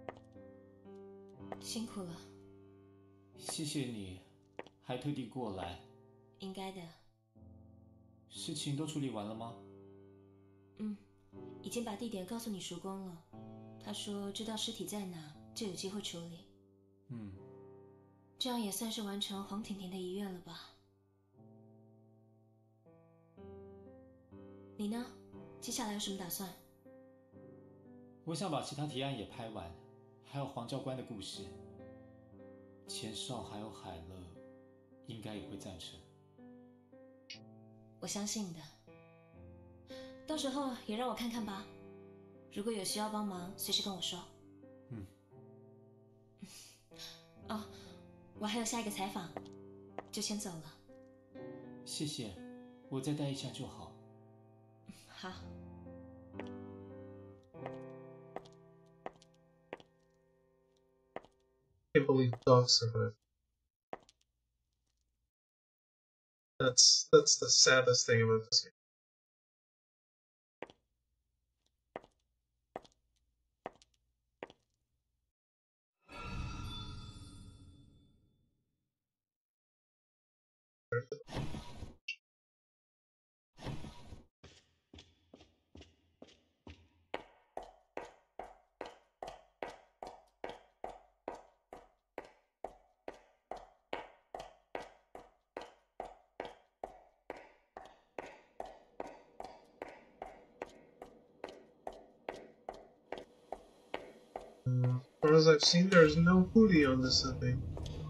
辛苦了， 谢谢你，还特地过来。 应该的。 事情都处理完了吗？ 已经把地点告诉你叔公了。他说知道尸体在哪，就有机会处理。这样也算是完成黄婷婷的遗愿了吧？你呢？接下来有什么打算？ 我想把其他提案也拍完，还有黄教官的故事。钱少还有海乐，应该也会赞成。 我相信的。到时候也让我看看吧。如果有需要帮忙，随时跟我说。哦，我还有下一个采访，就先走了。 谢谢，我再待一下就好。 好。 I can't believe dogs survive. That's the saddest thing about this game. As far as I've seen, there's no booty on this thing.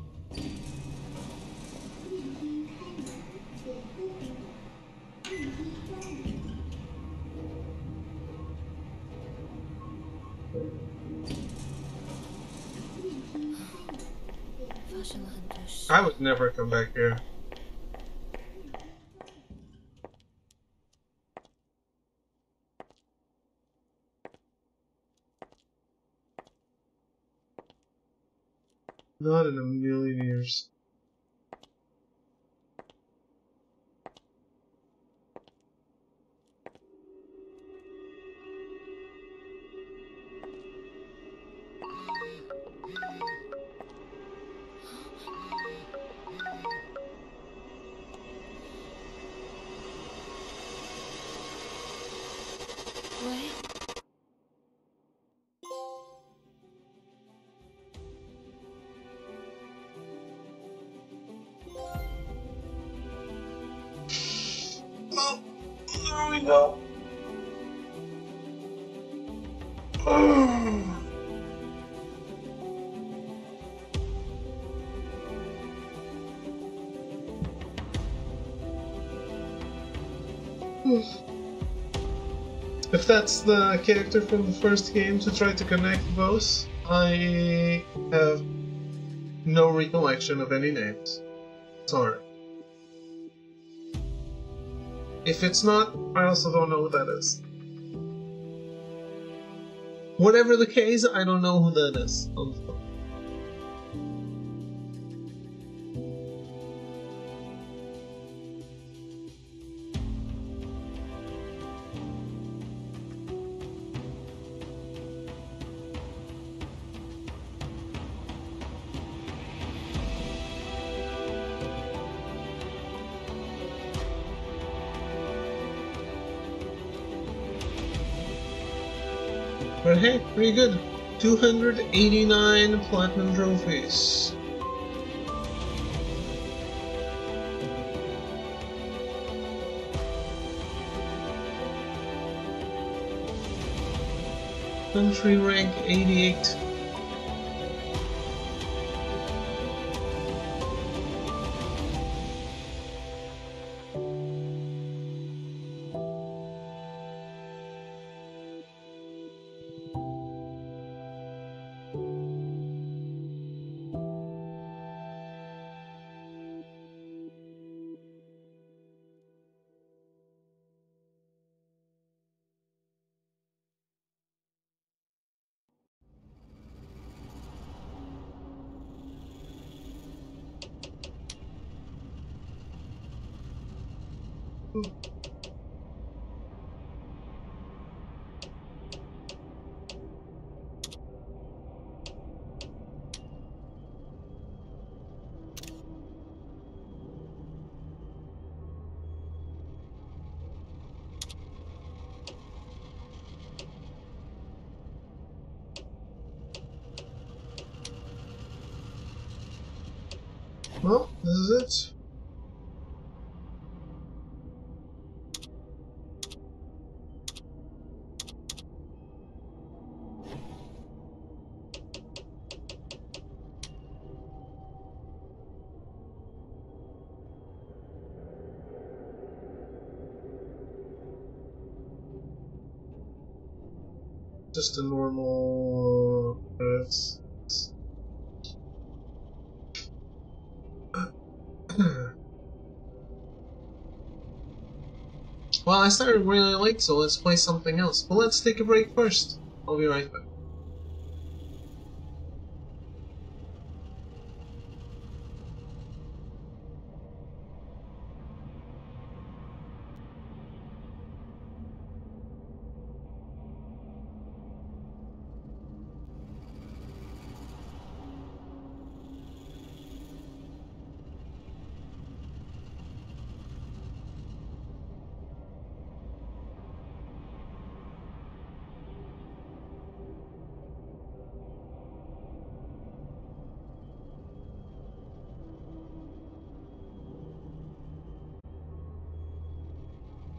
I would never come back here. Not in a million years. 喂。 Oh, there we go. If that's the character from the first game to try to connect both, I have no recollection of any names. Sorry. If it's not, I also don't know who that is. Whatever the case, I don't know who that is. But hey, pretty good. 289 platinum trophies. Country rank 88. Well, this is it. Just a normal credits. Well, I started really late, so let's play something else. But let's take a break first. I'll be right back.